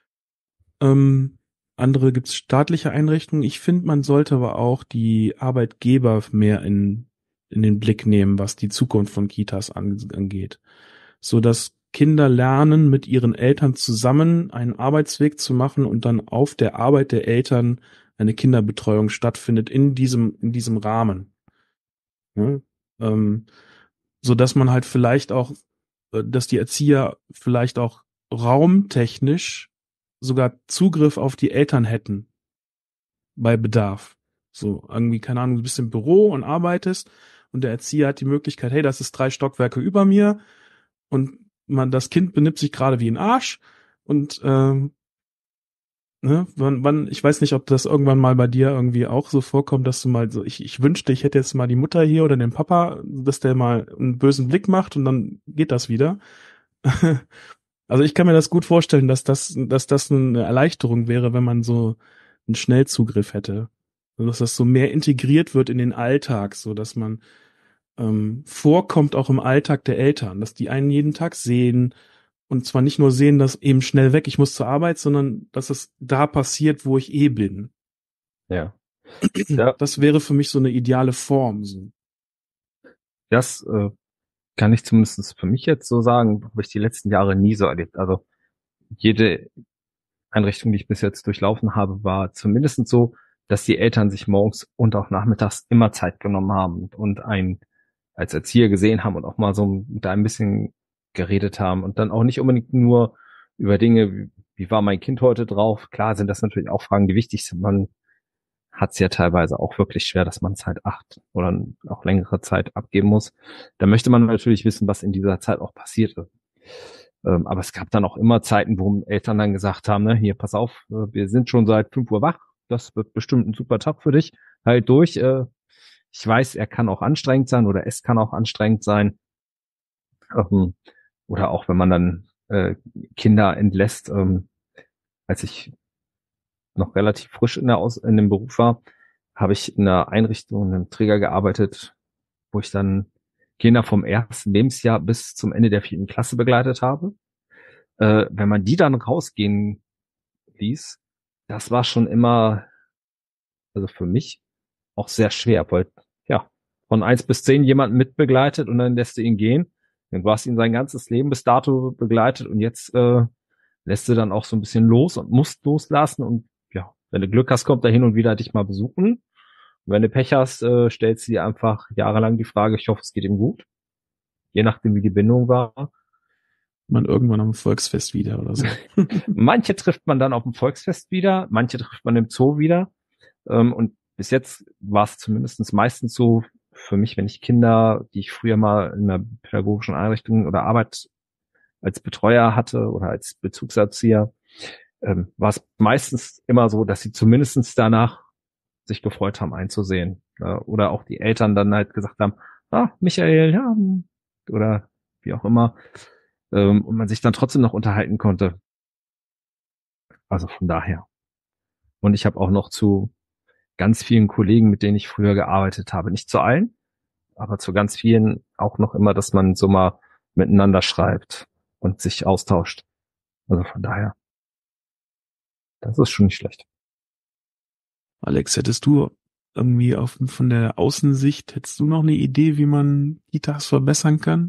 S1: Ähm, andere gibt's staatliche Einrichtungen. Ich finde, man sollte aber auch die Arbeitgeber mehr in, in den Blick nehmen, was die Zukunft von Kitas an, angeht. So dass Kinder lernen, mit ihren Eltern zusammen einen Arbeitsweg zu machen und dann auf der Arbeit der Eltern eine Kinderbetreuung stattfindet in diesem, in diesem Rahmen. Ja? Ähm, so dass man halt vielleicht auch, äh, dass die Erzieher vielleicht auch raumtechnisch sogar Zugriff auf die Eltern hätten bei Bedarf. So, irgendwie, keine Ahnung, du bist im Büro und arbeitest und der Erzieher hat die Möglichkeit, hey, das ist drei Stockwerke über mir und man, das Kind benimmt sich gerade wie ein Arsch und ähm, ne, wann, wann, ich weiß nicht, ob das irgendwann mal bei dir irgendwie auch so vorkommt, dass du mal so, ich, ich wünschte, ich hätte jetzt mal die Mutter hier oder den Papa, dass der mal einen bösen Blick macht und dann geht das wieder. Also ich kann mir das gut vorstellen, dass das, dass das eine Erleichterung wäre, wenn man so einen Schnellzugriff hätte. Also dass das so mehr integriert wird in den Alltag, so dass man ähm, vorkommt auch im Alltag der Eltern, dass die einen jeden Tag sehen und zwar nicht nur sehen, dass eben schnell weg, ich muss zur Arbeit, sondern dass es da passiert, wo ich eh bin.
S3: Ja. Ja.
S1: Das wäre für mich so eine ideale Form. So.
S3: Das äh, kann ich zumindest für mich jetzt so sagen, habe ich die letzten Jahre nie so erlebt. Also jede Einrichtung, die ich bis jetzt durchlaufen habe, war zumindest so, dass die Eltern sich morgens und auch nachmittags immer Zeit genommen haben und einen als Erzieher gesehen haben und auch mal so da ein bisschen geredet haben und dann auch nicht unbedingt nur über Dinge, wie, wie war mein Kind heute drauf. Klar sind das natürlich auch Fragen, die wichtig sind. Man hat es ja teilweise auch wirklich schwer, dass man es halt acht oder auch längere Zeit abgeben muss. Da möchte man natürlich wissen, was in dieser Zeit auch passiert ist. Ähm, aber es gab dann auch immer Zeiten, wo Eltern dann gesagt haben, ne, hier, pass auf, wir sind schon seit fünf Uhr wach, das wird bestimmt ein super Tag für dich, halt durch. Äh, ich weiß, er kann auch anstrengend sein oder es kann auch anstrengend sein. Ähm, oder auch wenn man dann äh, Kinder entlässt, ähm, als ich noch relativ frisch in der Aus in dem Beruf war, habe ich in einer Einrichtung, in einem Träger gearbeitet, wo ich dann Kinder vom ersten Lebensjahr bis zum Ende der vierten Klasse begleitet habe. Äh, wenn man die dann rausgehen ließ, das war schon immer, also für mich auch sehr schwer, weil ja, von eins bis zehn jemanden mitbegleitet und dann lässt du ihn gehen. Dann du hast ihn sein ganzes Leben bis dato begleitet und jetzt äh, lässt du dann auch so ein bisschen los und musst loslassen und ja, wenn du Glück hast, kommt er hin und wieder dich mal besuchen. Und wenn du Pech hast, äh, stellst du dir einfach jahrelang die Frage, ich hoffe, es geht ihm gut. Je nachdem, wie die Bindung war.
S1: Man irgendwann am Volksfest wieder oder so.
S3: Manche trifft man dann auf dem Volksfest wieder, manche trifft man im Zoo wieder. Ähm, und bis jetzt war es zumindest meistens so für mich, wenn ich Kinder, die ich früher mal in einer pädagogischen Einrichtung oder Arbeit als Betreuer hatte oder als Bezugserzieher, ähm, war es meistens immer so, dass sie zumindestens danach sich gefreut haben, einzusehen. Äh, oder auch die Eltern dann halt gesagt haben, ah, Michael, ja, oder wie auch immer. Ähm, und man sich dann trotzdem noch unterhalten konnte. Also von daher. Und ich habe auch noch zu ganz vielen Kollegen, mit denen ich früher gearbeitet habe, nicht zu allen, aber zu ganz vielen auch noch immer, dass man so mal miteinander schreibt und sich austauscht. Also von daher. Das ist schon nicht schlecht.
S1: Alex, hättest du irgendwie auf, von der Außensicht, hättest du noch eine Idee, wie man Kitas verbessern kann?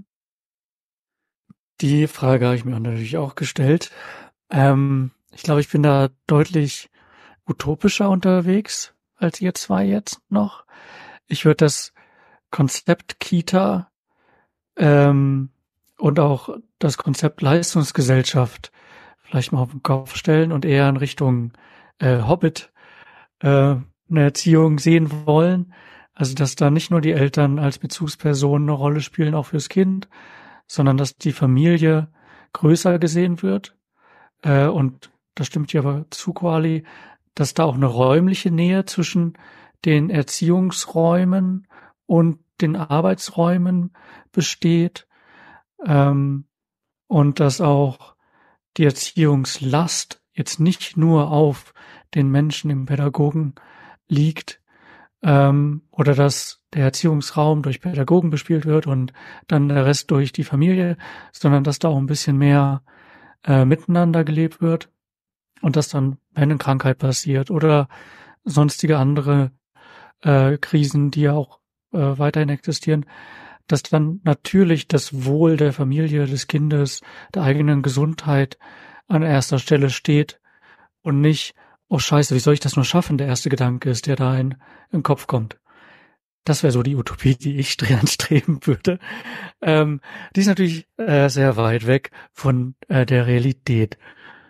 S2: Die Frage habe ich mir natürlich auch gestellt. Ähm, ich glaube, ich bin da deutlich utopischer unterwegs als ihr zwei jetzt noch. Ich würde das Konzept Kita ähm, und auch das Konzept Leistungsgesellschaft vielleicht mal auf den Kopf stellen und eher in Richtung äh, Hobbit äh, eine Erziehung sehen wollen. Also dass da nicht nur die Eltern als Bezugspersonen eine Rolle spielen, auch fürs Kind, sondern dass die Familie größer gesehen wird. Äh, und das stimmt dir aber zu, Quali, dass da auch eine räumliche Nähe zwischen den Erziehungsräumen und den Arbeitsräumen besteht. Ähm, und dass auch die Erziehungslast jetzt nicht nur auf den Menschen im Pädagogen liegt, ähm, oder dass der Erziehungsraum durch Pädagogen bespielt wird und dann der Rest durch die Familie, sondern dass da auch ein bisschen mehr äh, miteinander gelebt wird und dass dann, wenn eine Krankheit passiert oder sonstige andere äh, Krisen, die ja auch äh, weiterhin existieren, dass dann natürlich das Wohl der Familie, des Kindes, der eigenen Gesundheit an erster Stelle steht und nicht, oh Scheiße, wie soll ich das nur schaffen, der erste Gedanke ist, der da in, in den Kopf kommt. Das wäre so die Utopie, die ich anstreben würde. Ähm, die ist natürlich äh, sehr weit weg von äh, der Realität.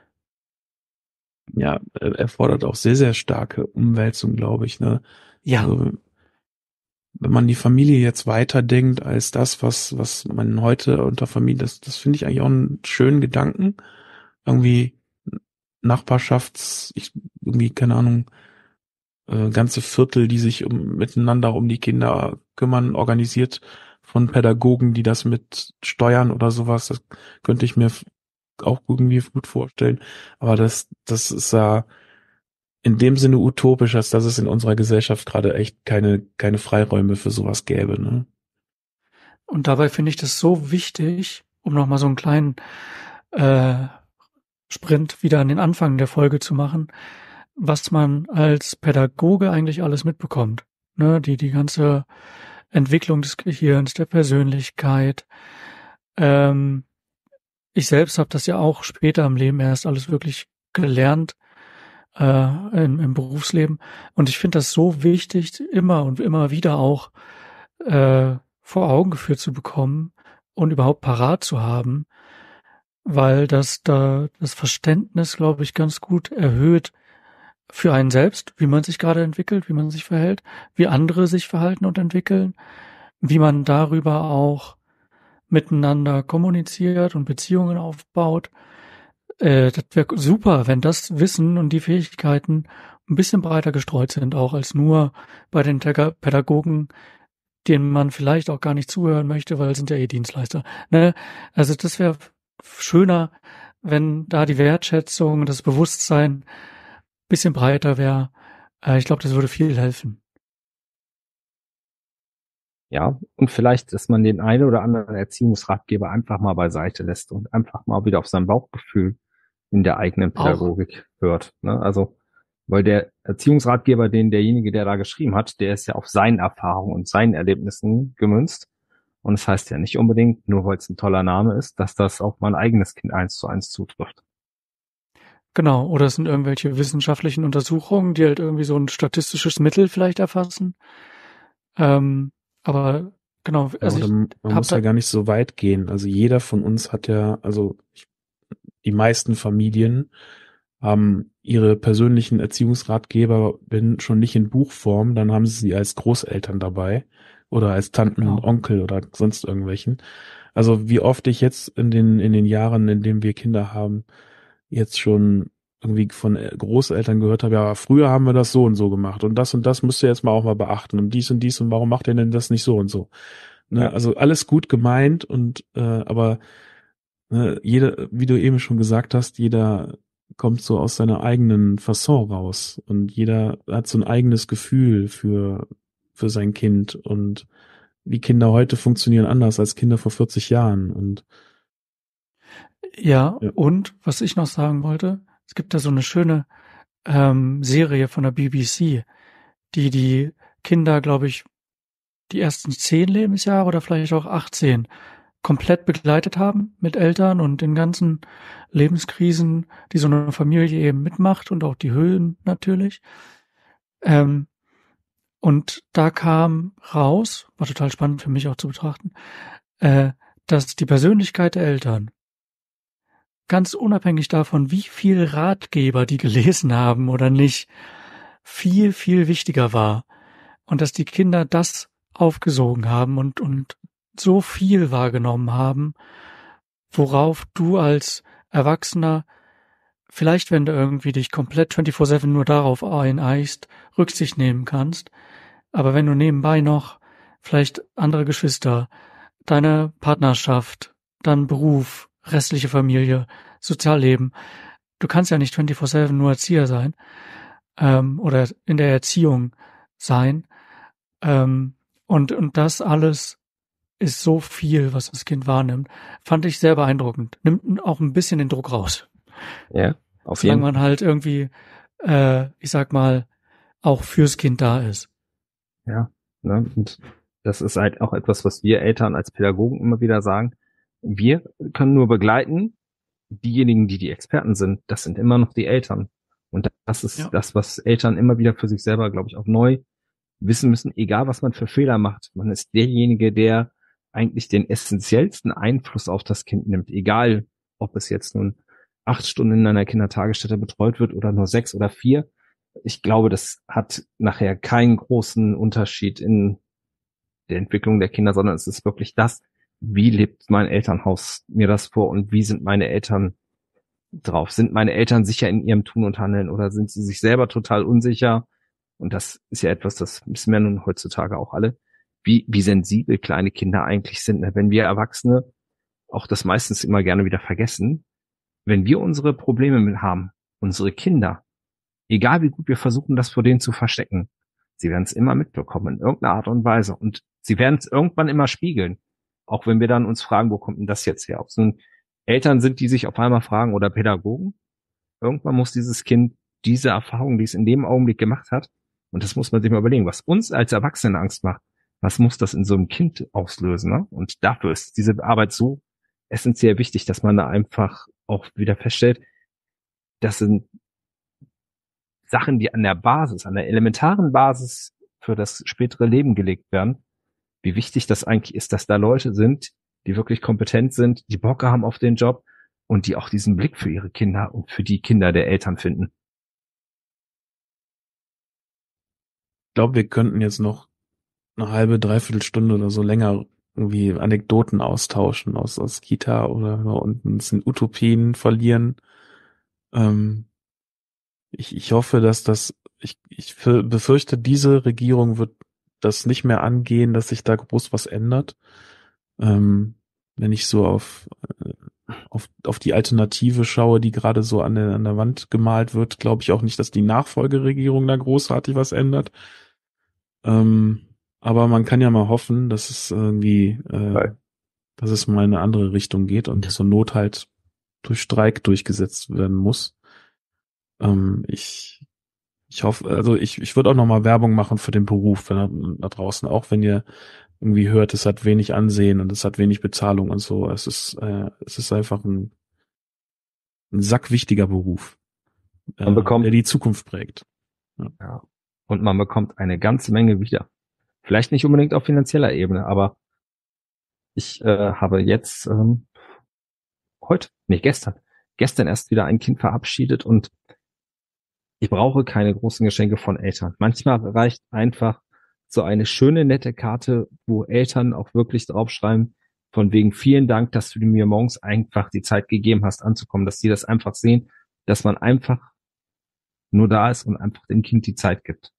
S1: Ja, erfordert auch sehr, sehr starke Umwälzung, glaube ich, ne?
S2: Ja.
S1: Also, wenn man die Familie jetzt weiterdenkt als das, was, was man heute unter Familie, das, das finde ich eigentlich auch einen schönen Gedanken. Irgendwie Nachbarschafts, ich, irgendwie, keine Ahnung, äh, ganze Viertel, die sich um, miteinander um die Kinder kümmern, organisiert von Pädagogen, die das mit steuern oder sowas. Das könnte ich mir auch irgendwie gut vorstellen. Aber das, das ist ja in dem Sinne utopisch, als dass es in unserer Gesellschaft gerade echt keine, keine Freiräume für sowas gäbe, ne?
S2: Und dabei finde ich das so wichtig, um nochmal so einen kleinen äh, Sprint wieder an den Anfang der Folge zu machen, was man als Pädagoge eigentlich alles mitbekommt. Ne, die, die ganze Entwicklung des Gehirns, der Persönlichkeit. Ähm, ich selbst habe das ja auch später im Leben erst alles wirklich gelernt, äh, im, im Berufsleben. Und ich finde das so wichtig, immer und immer wieder auch äh, vor Augen geführt zu bekommen und überhaupt parat zu haben, weil das da das Verständnis, glaube ich, ganz gut erhöht für einen selbst, wie man sich gerade entwickelt, wie man sich verhält, wie andere sich verhalten und entwickeln, wie man darüber auch miteinander kommuniziert und Beziehungen aufbaut. Äh, das wäre super, wenn das Wissen und die Fähigkeiten ein bisschen breiter gestreut sind, auch als nur bei den Pädagogen, denen man vielleicht auch gar nicht zuhören möchte, weil sind ja eh Dienstleister. Ne? Also das wäre schöner, wenn da die Wertschätzung, das Bewusstsein bisschen breiter wäre. Äh, ich glaube, das würde viel helfen.
S3: Ja, und vielleicht, dass man den einen oder anderen Erziehungsratgeber einfach mal beiseite lässt und einfach mal wieder auf sein Bauchgefühl in der eigenen Pädagogik auch hört. Ne? Also, weil der Erziehungsratgeber, den derjenige, der da geschrieben hat, der ist ja auf seinen Erfahrungen und seinen Erlebnissen gemünzt. Und es das heißt ja nicht unbedingt, nur weil es ein toller Name ist, dass das auf mein eigenes Kind eins zu eins zutrifft.
S2: Genau, oder es sind irgendwelche wissenschaftlichen Untersuchungen, die halt irgendwie so ein statistisches Mittel vielleicht erfassen. Ähm, aber genau.
S1: Ja,
S2: Also
S1: oder
S2: ich
S1: man man
S2: hab
S1: muss ja
S2: da,
S1: gar nicht so weit gehen. Also jeder von uns hat ja, also ich, die meisten Familien haben ihre persönlichen Erziehungsratgeber, wenn schon nicht in Buchform, dann haben sie sie als Großeltern dabei oder als Tanten und
S2: genau.
S1: Onkel oder sonst irgendwelchen. Also wie oft ich jetzt in den in den Jahren, in denen wir Kinder haben, jetzt schon irgendwie von äh, Großeltern gehört habe, ja, früher haben wir das so und so gemacht und das und das müsst ihr jetzt mal auch mal beachten und dies und dies und warum macht ihr denn das nicht so und so? Ne?
S3: Ja.
S1: Also alles gut gemeint und äh, aber ne, jeder, wie du eben schon gesagt hast, jeder kommt so aus seiner eigenen Fasson raus und jeder hat so ein eigenes Gefühl für für sein Kind und die Kinder heute funktionieren anders als Kinder vor vierzig Jahren und
S2: Ja,
S1: ja,
S2: und was ich noch sagen wollte, es gibt da so eine schöne ähm, Serie von der B B C, die die Kinder, glaube ich, die ersten zehn Lebensjahre oder vielleicht auch achtzehn komplett begleitet haben mit Eltern und den ganzen Lebenskrisen, die so eine Familie eben mitmacht und auch die Höhen natürlich. Ähm, und da kam raus, war total spannend für mich auch zu betrachten, äh, dass die Persönlichkeit der Eltern ganz unabhängig davon, wie viel Ratgeber die gelesen haben oder nicht, viel, viel wichtiger war. Und dass die Kinder das aufgesogen haben und, und so viel wahrgenommen haben, worauf du als Erwachsener, vielleicht wenn du irgendwie dich komplett vierundzwanzig sieben nur darauf eineichst, Rücksicht nehmen kannst. Aber wenn du nebenbei noch vielleicht andere Geschwister, deine Partnerschaft, dann Beruf, restliche Familie, Sozialleben, du kannst ja nicht vierundzwanzig sieben nur Erzieher sein, ähm, oder in der Erziehung sein. Ähm, und, und das alles ist so viel, was das Kind wahrnimmt. Fand ich sehr beeindruckend. Nimmt auch ein bisschen den Druck raus.
S3: Ja, auf
S2: Solange
S3: jeden Fall.
S2: man halt irgendwie, äh, ich sag mal, auch fürs Kind da ist.
S3: Ja, ne? Und das ist halt auch etwas, was wir Eltern als Pädagogen immer wieder sagen. Wir können nur begleiten. Diejenigen, die die Experten sind, das sind immer noch die Eltern. Und das ist
S2: Ja.
S3: das, was Eltern immer wieder für sich selber, glaube ich, auch neu wissen müssen, egal was man für Fehler macht. Man ist derjenige, der eigentlich den essentiellsten Einfluss auf das Kind nimmt, egal ob es jetzt nun acht Stunden in einer Kindertagesstätte betreut wird oder nur sechs oder vier. Ich glaube, das hat nachher keinen großen Unterschied in der Entwicklung der Kinder, sondern es ist wirklich das, wie lebt mein Elternhaus mir das vor und wie sind meine Eltern drauf? Sind meine Eltern sicher in ihrem Tun und Handeln oder sind sie sich selber total unsicher? Und das ist ja etwas, das wissen wir nun heutzutage auch alle, wie, wie sensibel kleine Kinder eigentlich sind. Wenn wir Erwachsene auch das meistens immer gerne wieder vergessen, wenn wir unsere Probleme mit haben, unsere Kinder, egal wie gut wir versuchen, das vor denen zu verstecken, sie werden es immer mitbekommen, in irgendeiner Art und Weise. Und sie werden es irgendwann immer spiegeln. Auch wenn wir dann uns fragen, wo kommt denn das jetzt her? Ob es nun Eltern sind, die sich auf einmal fragen oder Pädagogen. Irgendwann muss dieses Kind diese Erfahrung, die es in dem Augenblick gemacht hat, und das muss man sich mal überlegen, was uns als Erwachsene Angst macht, was muss das in so einem Kind auslösen? Ne? Und dafür ist diese Arbeit so essentiell wichtig, dass man da einfach auch wieder feststellt, das sind Sachen, die an der Basis, an der elementaren Basis für das spätere Leben gelegt werden. Wie wichtig das eigentlich ist, dass da Leute sind, die wirklich kompetent sind, die Bock haben auf den Job und die auch diesen Blick für ihre Kinder und für die Kinder der Eltern finden.
S1: ich glaube, wir könnten jetzt noch eine halbe, dreiviertel Stunde oder so länger irgendwie Anekdoten austauschen aus, aus Kita oder und uns in Utopien verlieren. Ähm, ich, ich hoffe, dass das, ich, ich für- befürchte, diese Regierung wird das nicht mehr angehen, dass sich da groß was ändert. Ähm, wenn ich so auf, äh, auf, auf die Alternative schaue, die gerade so an der, an der Wand gemalt wird, glaube ich auch nicht, dass die Nachfolgeregierung da großartig was ändert. Ähm, aber man kann ja mal hoffen, dass es irgendwie, äh, dass es mal in eine andere Richtung geht und zur Not halt durch Streik durchgesetzt werden muss. Ähm, ich, ich hoffe, also ich, ich würde auch noch mal Werbung machen für den Beruf, wenn er, da draußen, auch wenn ihr irgendwie hört, es hat wenig Ansehen und es hat wenig Bezahlung und so. Es ist, äh, es ist einfach ein, ein sackwichtiger Beruf,
S3: Man
S1: äh,
S3: bekommt,
S1: der die Zukunft prägt. Ja.
S3: ja, und man bekommt eine ganze Menge wieder. Vielleicht nicht unbedingt auf finanzieller Ebene, aber Ich äh, habe jetzt ähm, heute, nee, gestern, gestern erst wieder ein Kind verabschiedet und ich brauche keine großen Geschenke von Eltern. Manchmal reicht einfach so eine schöne, nette Karte, wo Eltern auch wirklich draufschreiben, von wegen vielen Dank, dass du mir morgens einfach die Zeit gegeben hast, anzukommen, dass die das einfach sehen, dass man einfach nur da ist und einfach dem Kind die Zeit gibt.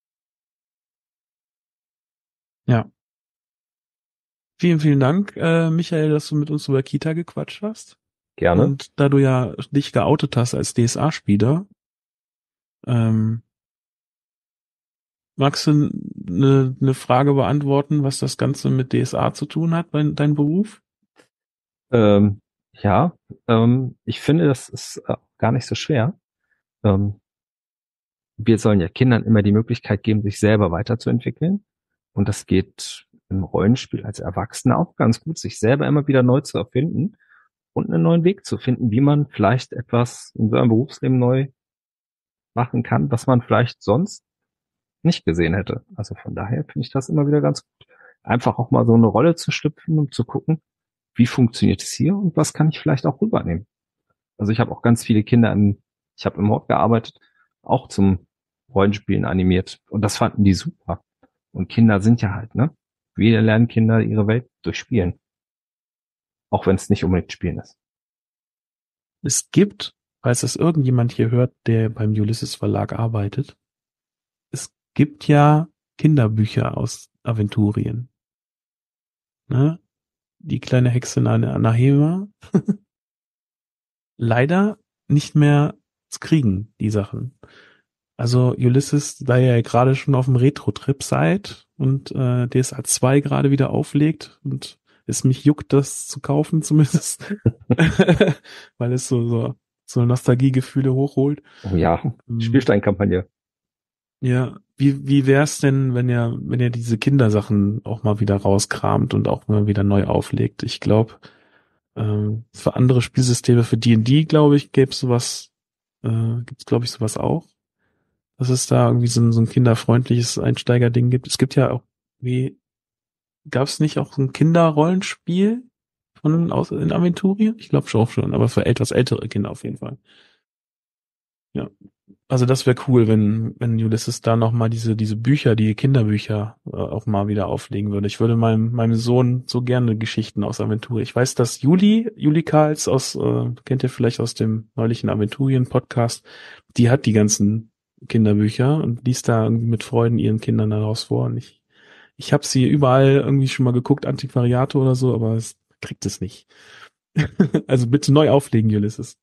S1: Ja. Vielen, vielen Dank, äh, Michael, dass du mit uns über Kita gequatscht hast.
S3: Gerne.
S1: Und da du ja dich geoutet hast als D S A-Spieler, ähm, magst du eine ne Frage beantworten, was das Ganze mit D S A zu tun hat, dein, dein Beruf?
S3: Ähm, ja, ähm, ich finde, das ist äh, gar nicht so schwer. Ähm, wir sollen ja Kindern immer die Möglichkeit geben, sich selber weiterzuentwickeln. Und das geht im Rollenspiel als Erwachsener auch ganz gut, sich selber immer wieder neu zu erfinden und einen neuen Weg zu finden, wie man vielleicht etwas in seinem Berufsleben neu machen kann, was man vielleicht sonst nicht gesehen hätte. Also von daher finde ich das immer wieder ganz gut. Einfach auch mal so eine Rolle zu schlüpfen und zu gucken, wie funktioniert es hier und was kann ich vielleicht auch rübernehmen. Also ich habe auch ganz viele Kinder, im, ich habe im Hort gearbeitet, auch zum Rollenspielen animiert und das fanden die super. Und Kinder sind ja halt, ne? Wir lernen Kinder ihre Welt durch Spielen. Auch wenn es nicht unbedingt Spielen ist.
S1: Es gibt, falls das irgendjemand hier hört, der beim Ulysses Verlag arbeitet, es gibt ja Kinderbücher aus Aventurien. Ne? Die kleine Hexe Nahema. Leider nicht mehr zu kriegen, die Sachen. Also Ulysses, da ihr ja gerade schon auf dem Retro-Trip seid und äh, D S A zwei gerade wieder auflegt und es mich juckt, das zu kaufen zumindest, weil es so so, so Nostalgiegefühle hochholt.
S3: Oh ja, Spielsteinkampagne.
S1: Ja, wie wie wär's denn, wenn ihr wenn ihr diese Kindersachen auch mal wieder rauskramt und auch mal wieder neu auflegt? Ich glaube, ähm, für andere Spielsysteme, für D und D, glaube ich, gäbe es sowas, äh, gibt's glaube ich sowas auch. Dass es da irgendwie so ein, so ein kinderfreundliches Einsteigerding gibt. Es gibt ja auch, wie, gab es nicht auch so ein Kinderrollenspiel von aus in Aventurien? Ich glaube schon, schon, aber für etwas ältere Kinder auf jeden Fall. Ja. Also das wäre cool, wenn, wenn Ulysses da nochmal diese, diese Bücher, die Kinderbücher äh, auch mal wieder auflegen würde. Ich würde meinem, meinem Sohn so gerne Geschichten aus Aventurien. Ich weiß, dass Juli, Juli Karls aus, äh, kennt ihr vielleicht aus dem neulichen Aventurien-Podcast, die hat die ganzen Kinderbücher und liest da irgendwie mit Freuden ihren Kindern daraus vor. Und ich, ich habe sie überall irgendwie schon mal geguckt, Antiquariate oder so, aber es kriegt es nicht. Also bitte neu auflegen, Ulysses.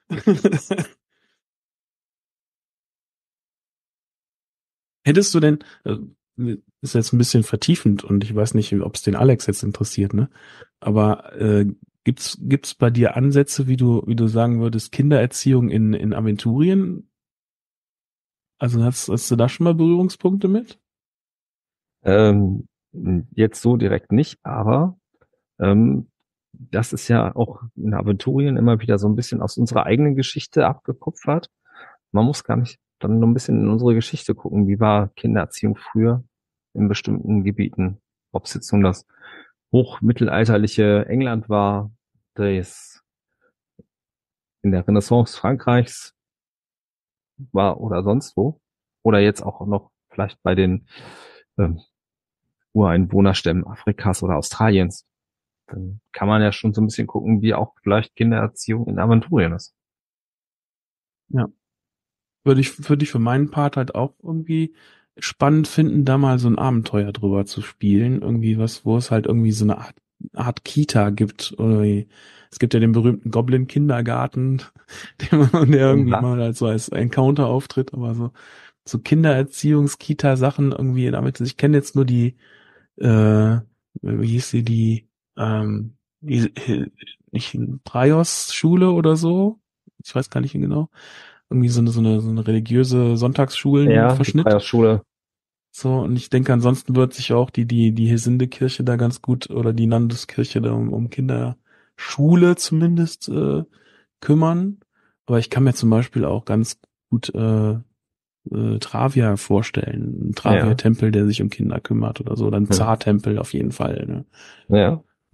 S1: Hättest du denn, äh, ist jetzt ein bisschen vertiefend und ich weiß nicht, ob es den Alex jetzt interessiert, ne? Aber äh, gibt's gibt's bei dir Ansätze, wie du wie du sagen würdest, Kindererziehung in in Aventurien? Also hast, hast du da schon mal Berührungspunkte mit?
S3: Ähm, jetzt so direkt nicht, aber ähm, das ist ja auch in Aventurien immer wieder so ein bisschen aus unserer eigenen Geschichte abgekupfert. Man muss gar nicht dann nur ein bisschen in unsere Geschichte gucken, wie war Kindererziehung früher in bestimmten Gebieten. Ob es jetzt nun das hochmittelalterliche England war, das in der Renaissance Frankreichs war oder sonst wo. Oder jetzt auch noch vielleicht bei den ähm, Ureinwohnerstämmen Afrikas oder Australiens. Dann kann man ja schon so ein bisschen gucken, wie auch vielleicht Kindererziehung in Aventurien ist.
S1: Ja. Würde ich, würde ich für meinen Part halt auch irgendwie spannend finden, da mal so ein Abenteuer drüber zu spielen. Irgendwie was, wo es halt irgendwie so eine Art, Art Kita gibt. Oder wie, es gibt ja den berühmten Goblin-Kindergarten, der, der irgendwie
S3: Ja.
S1: mal halt so als Encounter auftritt, aber so, so Kindererziehungs-Kita-Sachen irgendwie damit. Ich kenne jetzt nur die, äh, wie hieß sie, die, ähm, die, nicht Praios-Schule oder so. Ich weiß gar nicht genau. Irgendwie so eine, so eine, so eine religiöse Sonntagsschulen-Verschnitt.
S3: Ja, die Schule.
S1: So, und ich denke, ansonsten wird sich auch die, die, die Hesinde-Kirche da ganz gut oder die Nandus-Kirche da um, um Kinderschule zumindest äh, kümmern. Aber ich kann mir zum Beispiel auch ganz gut äh, äh, Travia vorstellen. Ein Travia-Tempel, der sich um Kinder kümmert oder so. Oder ein
S3: Hm.
S1: Zar-Tempel auf jeden Fall. Ne?
S3: Ja.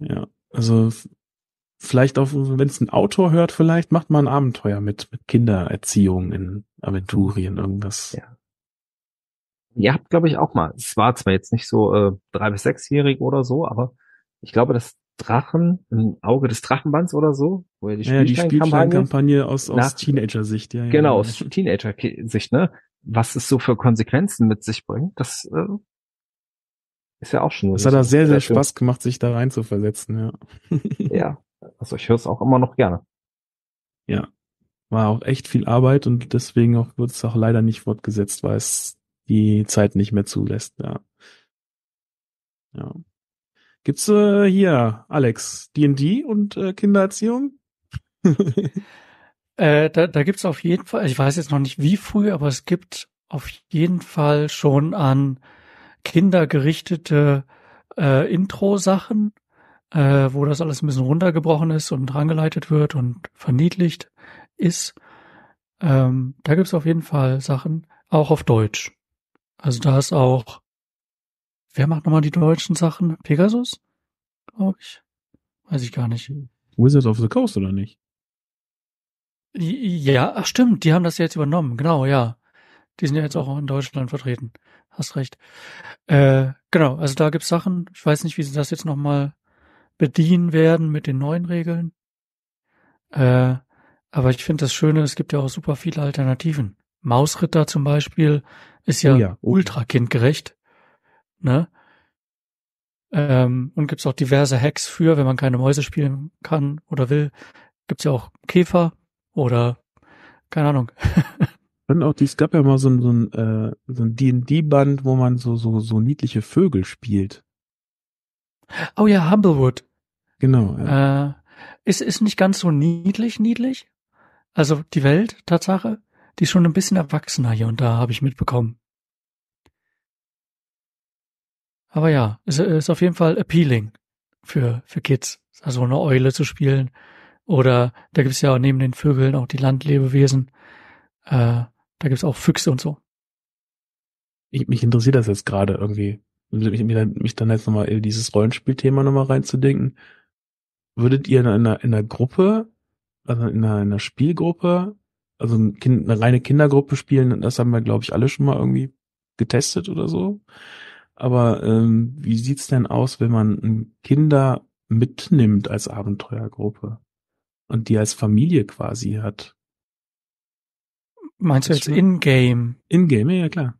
S1: Ja, also f- vielleicht auch, wenn es ein Autor hört, vielleicht macht man ein Abenteuer mit, mit Kindererziehung in Aventurien, irgendwas.
S3: Ja. Ihr habt, glaube ich, auch mal, es war zwar jetzt nicht so äh, drei- bis sechsjährig oder so, aber ich glaube, das Drachen im Auge des Drachenbands oder so, wo ihr die
S1: Ja, die
S3: Spielsteinkampagne
S1: Spielplankampagne aus, aus
S3: nach,
S1: Teenager-Sicht, ja, ja,
S3: genau,
S1: genau.
S3: aus Teenager-Sicht, ne? Was es so für Konsequenzen mit sich bringt, das äh, ist ja auch schon
S1: Das
S3: so
S1: hat da
S3: so
S1: sehr,
S3: sehr
S1: sehr
S3: schön.
S1: Spaß gemacht, sich da rein zu versetzen, ja.
S3: Ja, also ich höre es auch immer noch gerne.
S1: Ja, war auch echt viel Arbeit und deswegen auch wird es auch leider nicht fortgesetzt, weil es die Zeit nicht mehr zulässt, ja. Ja. Gibt's äh, hier, Alex, D und D und äh, Kindererziehung?
S2: Äh, da, da gibt's auf jeden Fall, ich weiß jetzt noch nicht wie früh, aber es gibt auf jeden Fall schon an Kinder gerichtete äh, Intro-Sachen, äh, wo das alles ein bisschen runtergebrochen ist und angeleitet wird und verniedlicht ist. Ähm, da gibt's auf jeden Fall Sachen, auch auf Deutsch. Also da ist auch, wer macht nochmal die deutschen Sachen? Pegasus, glaube ich. Weiß ich gar nicht.
S1: Wizards of the Coast, oder nicht?
S2: Ja, ach stimmt, die haben das jetzt übernommen, genau, ja. Die sind ja jetzt auch in Deutschland vertreten. Hast recht. Äh, genau, also da gibt's Sachen, ich weiß nicht, wie sie das jetzt nochmal bedienen werden mit den neuen Regeln. Äh, aber ich finde das Schöne, es gibt ja auch super viele Alternativen. Mausritter zum Beispiel ist
S1: Oh
S2: ja
S1: ja. Oh.
S2: ultra kindgerecht, ne? Ähm, und gibt's auch diverse Hacks für, wenn man keine Mäuse spielen kann oder will. Gibt's ja auch Käfer oder keine Ahnung.
S1: Dann auch, es gab ja mal so ein, so ein, äh, so ein D und D-Band, wo man so, so, so niedliche Vögel spielt.
S2: Oh ja, Humblewood.
S1: Genau, ja.
S2: Äh, ist, ist nicht ganz so niedlich, niedlich. Also die Welt, Tatsache, die ist schon ein bisschen erwachsener hier und da, habe ich mitbekommen. Aber ja, ist, ist auf jeden Fall appealing für, für Kids. Also eine Eule zu spielen. Oder da gibt's ja neben den Vögeln auch die Landlebewesen. Äh, da gibt's auch Füchse und so.
S1: Ich, mich interessiert das jetzt gerade irgendwie, mich, mich dann jetzt nochmal in dieses Rollenspielthema nochmal reinzudenken. Würdet ihr in einer, in einer Gruppe, also in einer, in einer Spielgruppe, also ein kind, eine reine Kindergruppe spielen, das haben wir, glaube ich, alle schon mal irgendwie getestet oder so. Aber ähm, wie sieht's denn aus, wenn man Kinder mitnimmt als Abenteuergruppe und die als Familie quasi hat?
S2: Meinst du
S1: Das
S2: jetzt
S1: schon
S2: in-game?
S1: in-game, ja klar.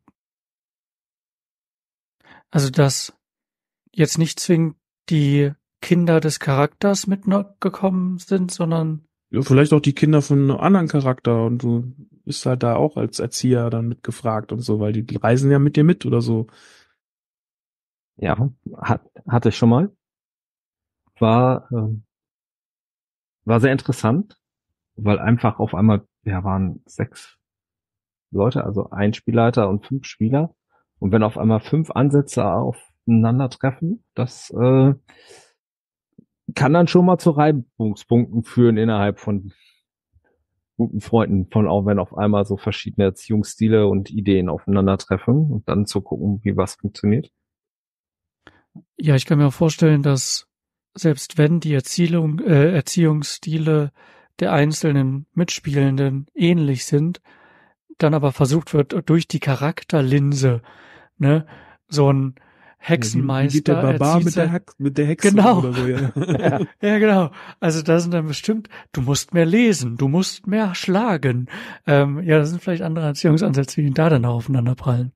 S2: Also dass jetzt nicht zwingend die Kinder des Charakters mitgekommen sind, sondern
S1: Ja, vielleicht auch die Kinder von einem anderen Charakter und du bist halt da auch als Erzieher dann mitgefragt und so, weil die, die reisen ja mit dir mit oder so.
S3: Ja, hat, hatte ich schon mal. War, ähm, war sehr interessant, weil einfach auf einmal, ja, waren sechs Leute, also ein Spielleiter und fünf Spieler. Und wenn auf einmal fünf Ansätze aufeinandertreffen, das äh, kann dann schon mal zu Reibungspunkten führen innerhalb von guten Freunden, von auch wenn auf einmal so verschiedene Erziehungsstile und Ideen aufeinandertreffen und dann zu gucken, wie was funktioniert.
S2: ja, ich kann mir auch vorstellen, dass selbst wenn die Erziehung, äh, Erziehungsstile der einzelnen Mitspielenden ähnlich sind, dann aber versucht wird, durch die Charakterlinse, ne, so ein
S1: Ja, wie, wie geht der
S2: Hexenmeister
S1: Barbar
S2: erzieht
S1: mit der,
S2: sein-
S1: Hex, mit der Hexe
S2: Genau.
S1: oder so, ja.
S3: Ja.
S2: Ja, genau. Also da sind dann bestimmt, du musst mehr lesen, du musst mehr schlagen. Ähm, ja, das sind vielleicht andere Erziehungsansätze, die da dann auch aufeinander prallen.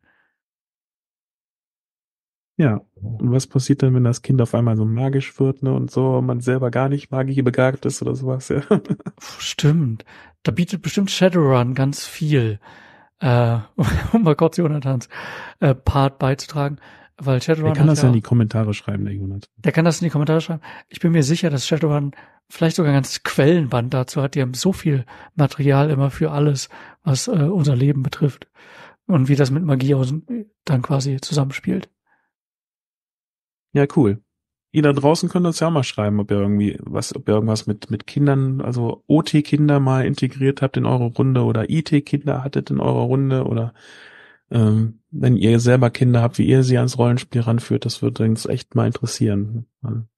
S1: Ja. Und was passiert dann, wenn das Kind auf einmal so magisch wird, ne, und so, und man selber gar nicht magisch begabt ist oder sowas, ja.
S2: Puh, stimmt. Da bietet bestimmt Shadowrun ganz viel, äh, um mal kurz Jonathans äh, Part beizutragen, weil Shadowrun
S1: Wer kann
S2: hat
S1: das ja
S2: ja,
S1: in die Kommentare schreiben, der Jonathan?
S2: der kann das in die Kommentare schreiben. Ich bin mir sicher, dass Shadowrun vielleicht sogar ein ganzes Quellenband dazu hat. Die haben so viel Material immer für alles, was äh, unser Leben betrifft und wie das mit Magie aus, dann quasi zusammenspielt.
S1: Ja, cool. Ihr da draußen könnt uns ja auch mal schreiben, ob ihr irgendwie was, ob ihr irgendwas mit, mit Kindern, also O T-Kinder mal integriert habt in eure Runde oder I T-Kinder hattet in eurer Runde oder ähm, wenn ihr selber Kinder habt, wie ihr sie ans Rollenspiel ranführt, das würde uns echt mal interessieren.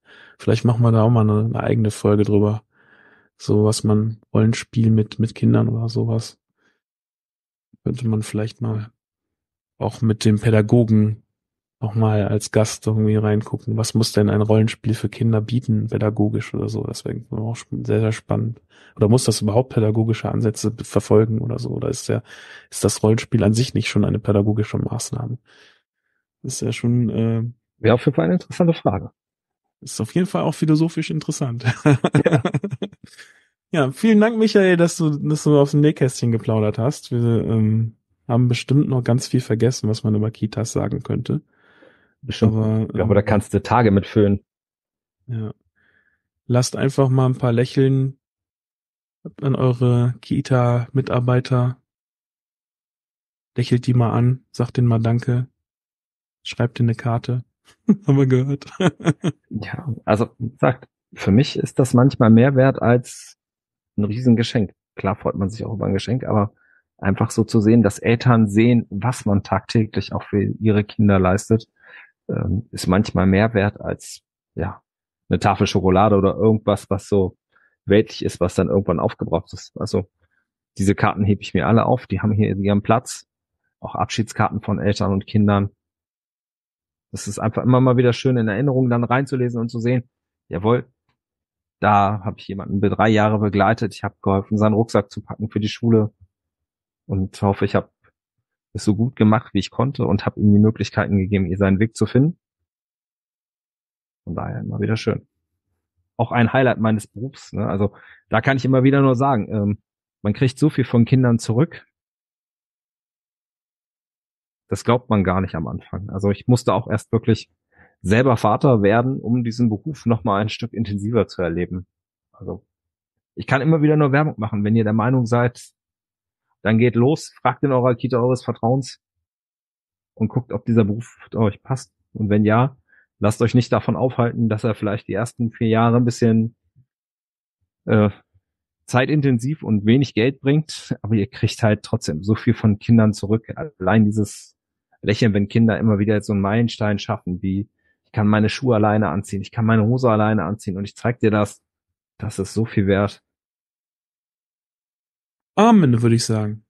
S1: Vielleicht machen wir da auch mal eine, eine eigene Folge drüber. So was man, Rollenspiel mit, mit Kindern oder sowas. Könnte man vielleicht mal auch mit dem Pädagogen auch mal als Gast irgendwie reingucken. Was muss denn ein Rollenspiel für Kinder bieten, pädagogisch oder so? Das wäre auch sehr, sehr spannend. Oder muss das überhaupt pädagogische Ansätze verfolgen oder so? Oder ist der, ist das Rollenspiel an sich nicht schon eine pädagogische Maßnahme? Das ist ja schon, äh,
S3: Wäre auf jeden Fall eine interessante Frage.
S1: ist auf jeden Fall auch philosophisch interessant. Ja. Ja, vielen Dank, Michael, dass du, dass du aus dem Nähkästchen geplaudert hast. Wir ähm, haben bestimmt noch ganz viel vergessen, was man über Kitas sagen könnte.
S3: Bestimmt.
S1: Aber,
S3: Ja, aber da kannst du Tage mitfüllen.
S1: Ja. Lasst einfach mal ein paar Lächeln an eure Kita-Mitarbeiter. Lächelt die mal an, sagt denen mal Danke. Schreibt denen eine Karte. Haben wir gehört.
S3: Ja, also, wie gesagt, für mich ist das manchmal mehr wert als ein Riesengeschenk. Klar freut man sich auch über ein Geschenk, aber einfach so zu sehen, dass Eltern sehen, was man tagtäglich auch für ihre Kinder leistet, ähm, ist manchmal mehr wert als, ja, eine Tafel Schokolade oder irgendwas, was so weltlich ist, was dann irgendwann aufgebraucht ist. Also, diese Karten hebe ich mir alle auf, die haben hier ihren Platz. Auch Abschiedskarten von Eltern und Kindern. Das ist einfach immer mal wieder schön in Erinnerungen dann reinzulesen und zu sehen, jawohl, da habe ich jemanden drei Jahre begleitet, ich habe geholfen, seinen Rucksack zu packen für die Schule und hoffe, ich habe es so gut gemacht, wie ich konnte und habe ihm die Möglichkeiten gegeben, ihr seinen Weg zu finden. Von daher immer wieder schön. Auch ein Highlight meines Berufs. Ne? Also da kann ich immer wieder nur sagen, ähm, man kriegt so viel von Kindern zurück. Das glaubt man gar nicht am Anfang. Also ich musste auch erst wirklich selber Vater werden, um diesen Beruf noch mal ein Stück intensiver zu erleben. Also ich kann immer wieder nur Werbung machen. Wenn ihr der Meinung seid, dann geht los, fragt in eurer Kita eures Vertrauens und guckt, ob dieser Beruf für euch passt. Und wenn ja, lasst euch nicht davon aufhalten, dass er vielleicht die ersten vier Jahre ein bisschen äh, zeitintensiv und wenig Geld bringt, aber ihr kriegt halt trotzdem so viel von Kindern zurück. Allein dieses Lächeln, wenn Kinder immer wieder so einen Meilenstein schaffen, wie ich kann meine Schuhe alleine anziehen, ich kann meine Hose alleine anziehen und ich zeig dir das, das ist so viel wert.
S1: Amen, würde ich sagen.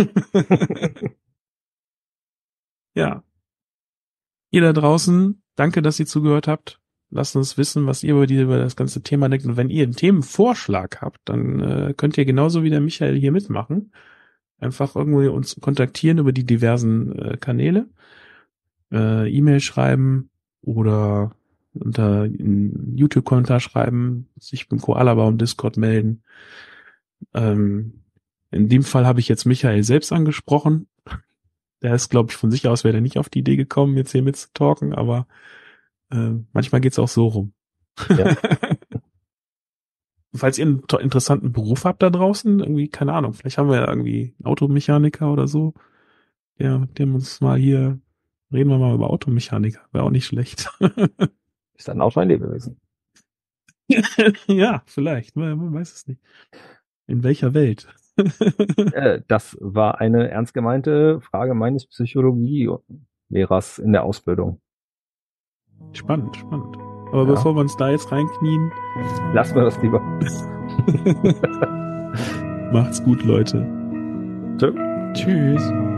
S1: Ja. Ihr da draußen, danke, dass ihr zugehört habt. Lasst uns wissen, was ihr über, die, über das ganze Thema denkt. Und wenn ihr einen Themenvorschlag habt, dann äh, könnt ihr genauso wie der Michael hier mitmachen. Einfach irgendwie uns kontaktieren über die diversen äh, Kanäle. Äh, E-Mail schreiben oder unter einen YouTube-Kommentar schreiben, sich beim Koala-Baum Discord melden. Ähm, in dem Fall habe ich jetzt Michael selbst angesprochen. Der ist, glaube ich, von sich aus wäre der nicht auf die Idee gekommen, jetzt hier mitzutalken, aber äh, manchmal geht's auch so rum. Ja. Falls ihr einen interessanten Beruf habt da draußen, irgendwie, keine Ahnung, vielleicht haben wir ja irgendwie einen Automechaniker oder so, der, mit dem uns mal hier, reden wir mal über Automechaniker, wäre auch nicht schlecht.
S3: Ist ein Auto ein Lebewesen?
S1: Ja, vielleicht, man, man weiß es nicht. In welcher Welt?
S3: äh, das war eine ernst gemeinte Frage meines Psychologie-Lehrers in der Ausbildung.
S1: Spannend, spannend. Aber
S3: ja.
S1: Bevor wir uns da jetzt reinknien,
S3: lassen wir das lieber.
S1: Macht's gut, Leute.
S3: Tschö.
S2: Tschüss.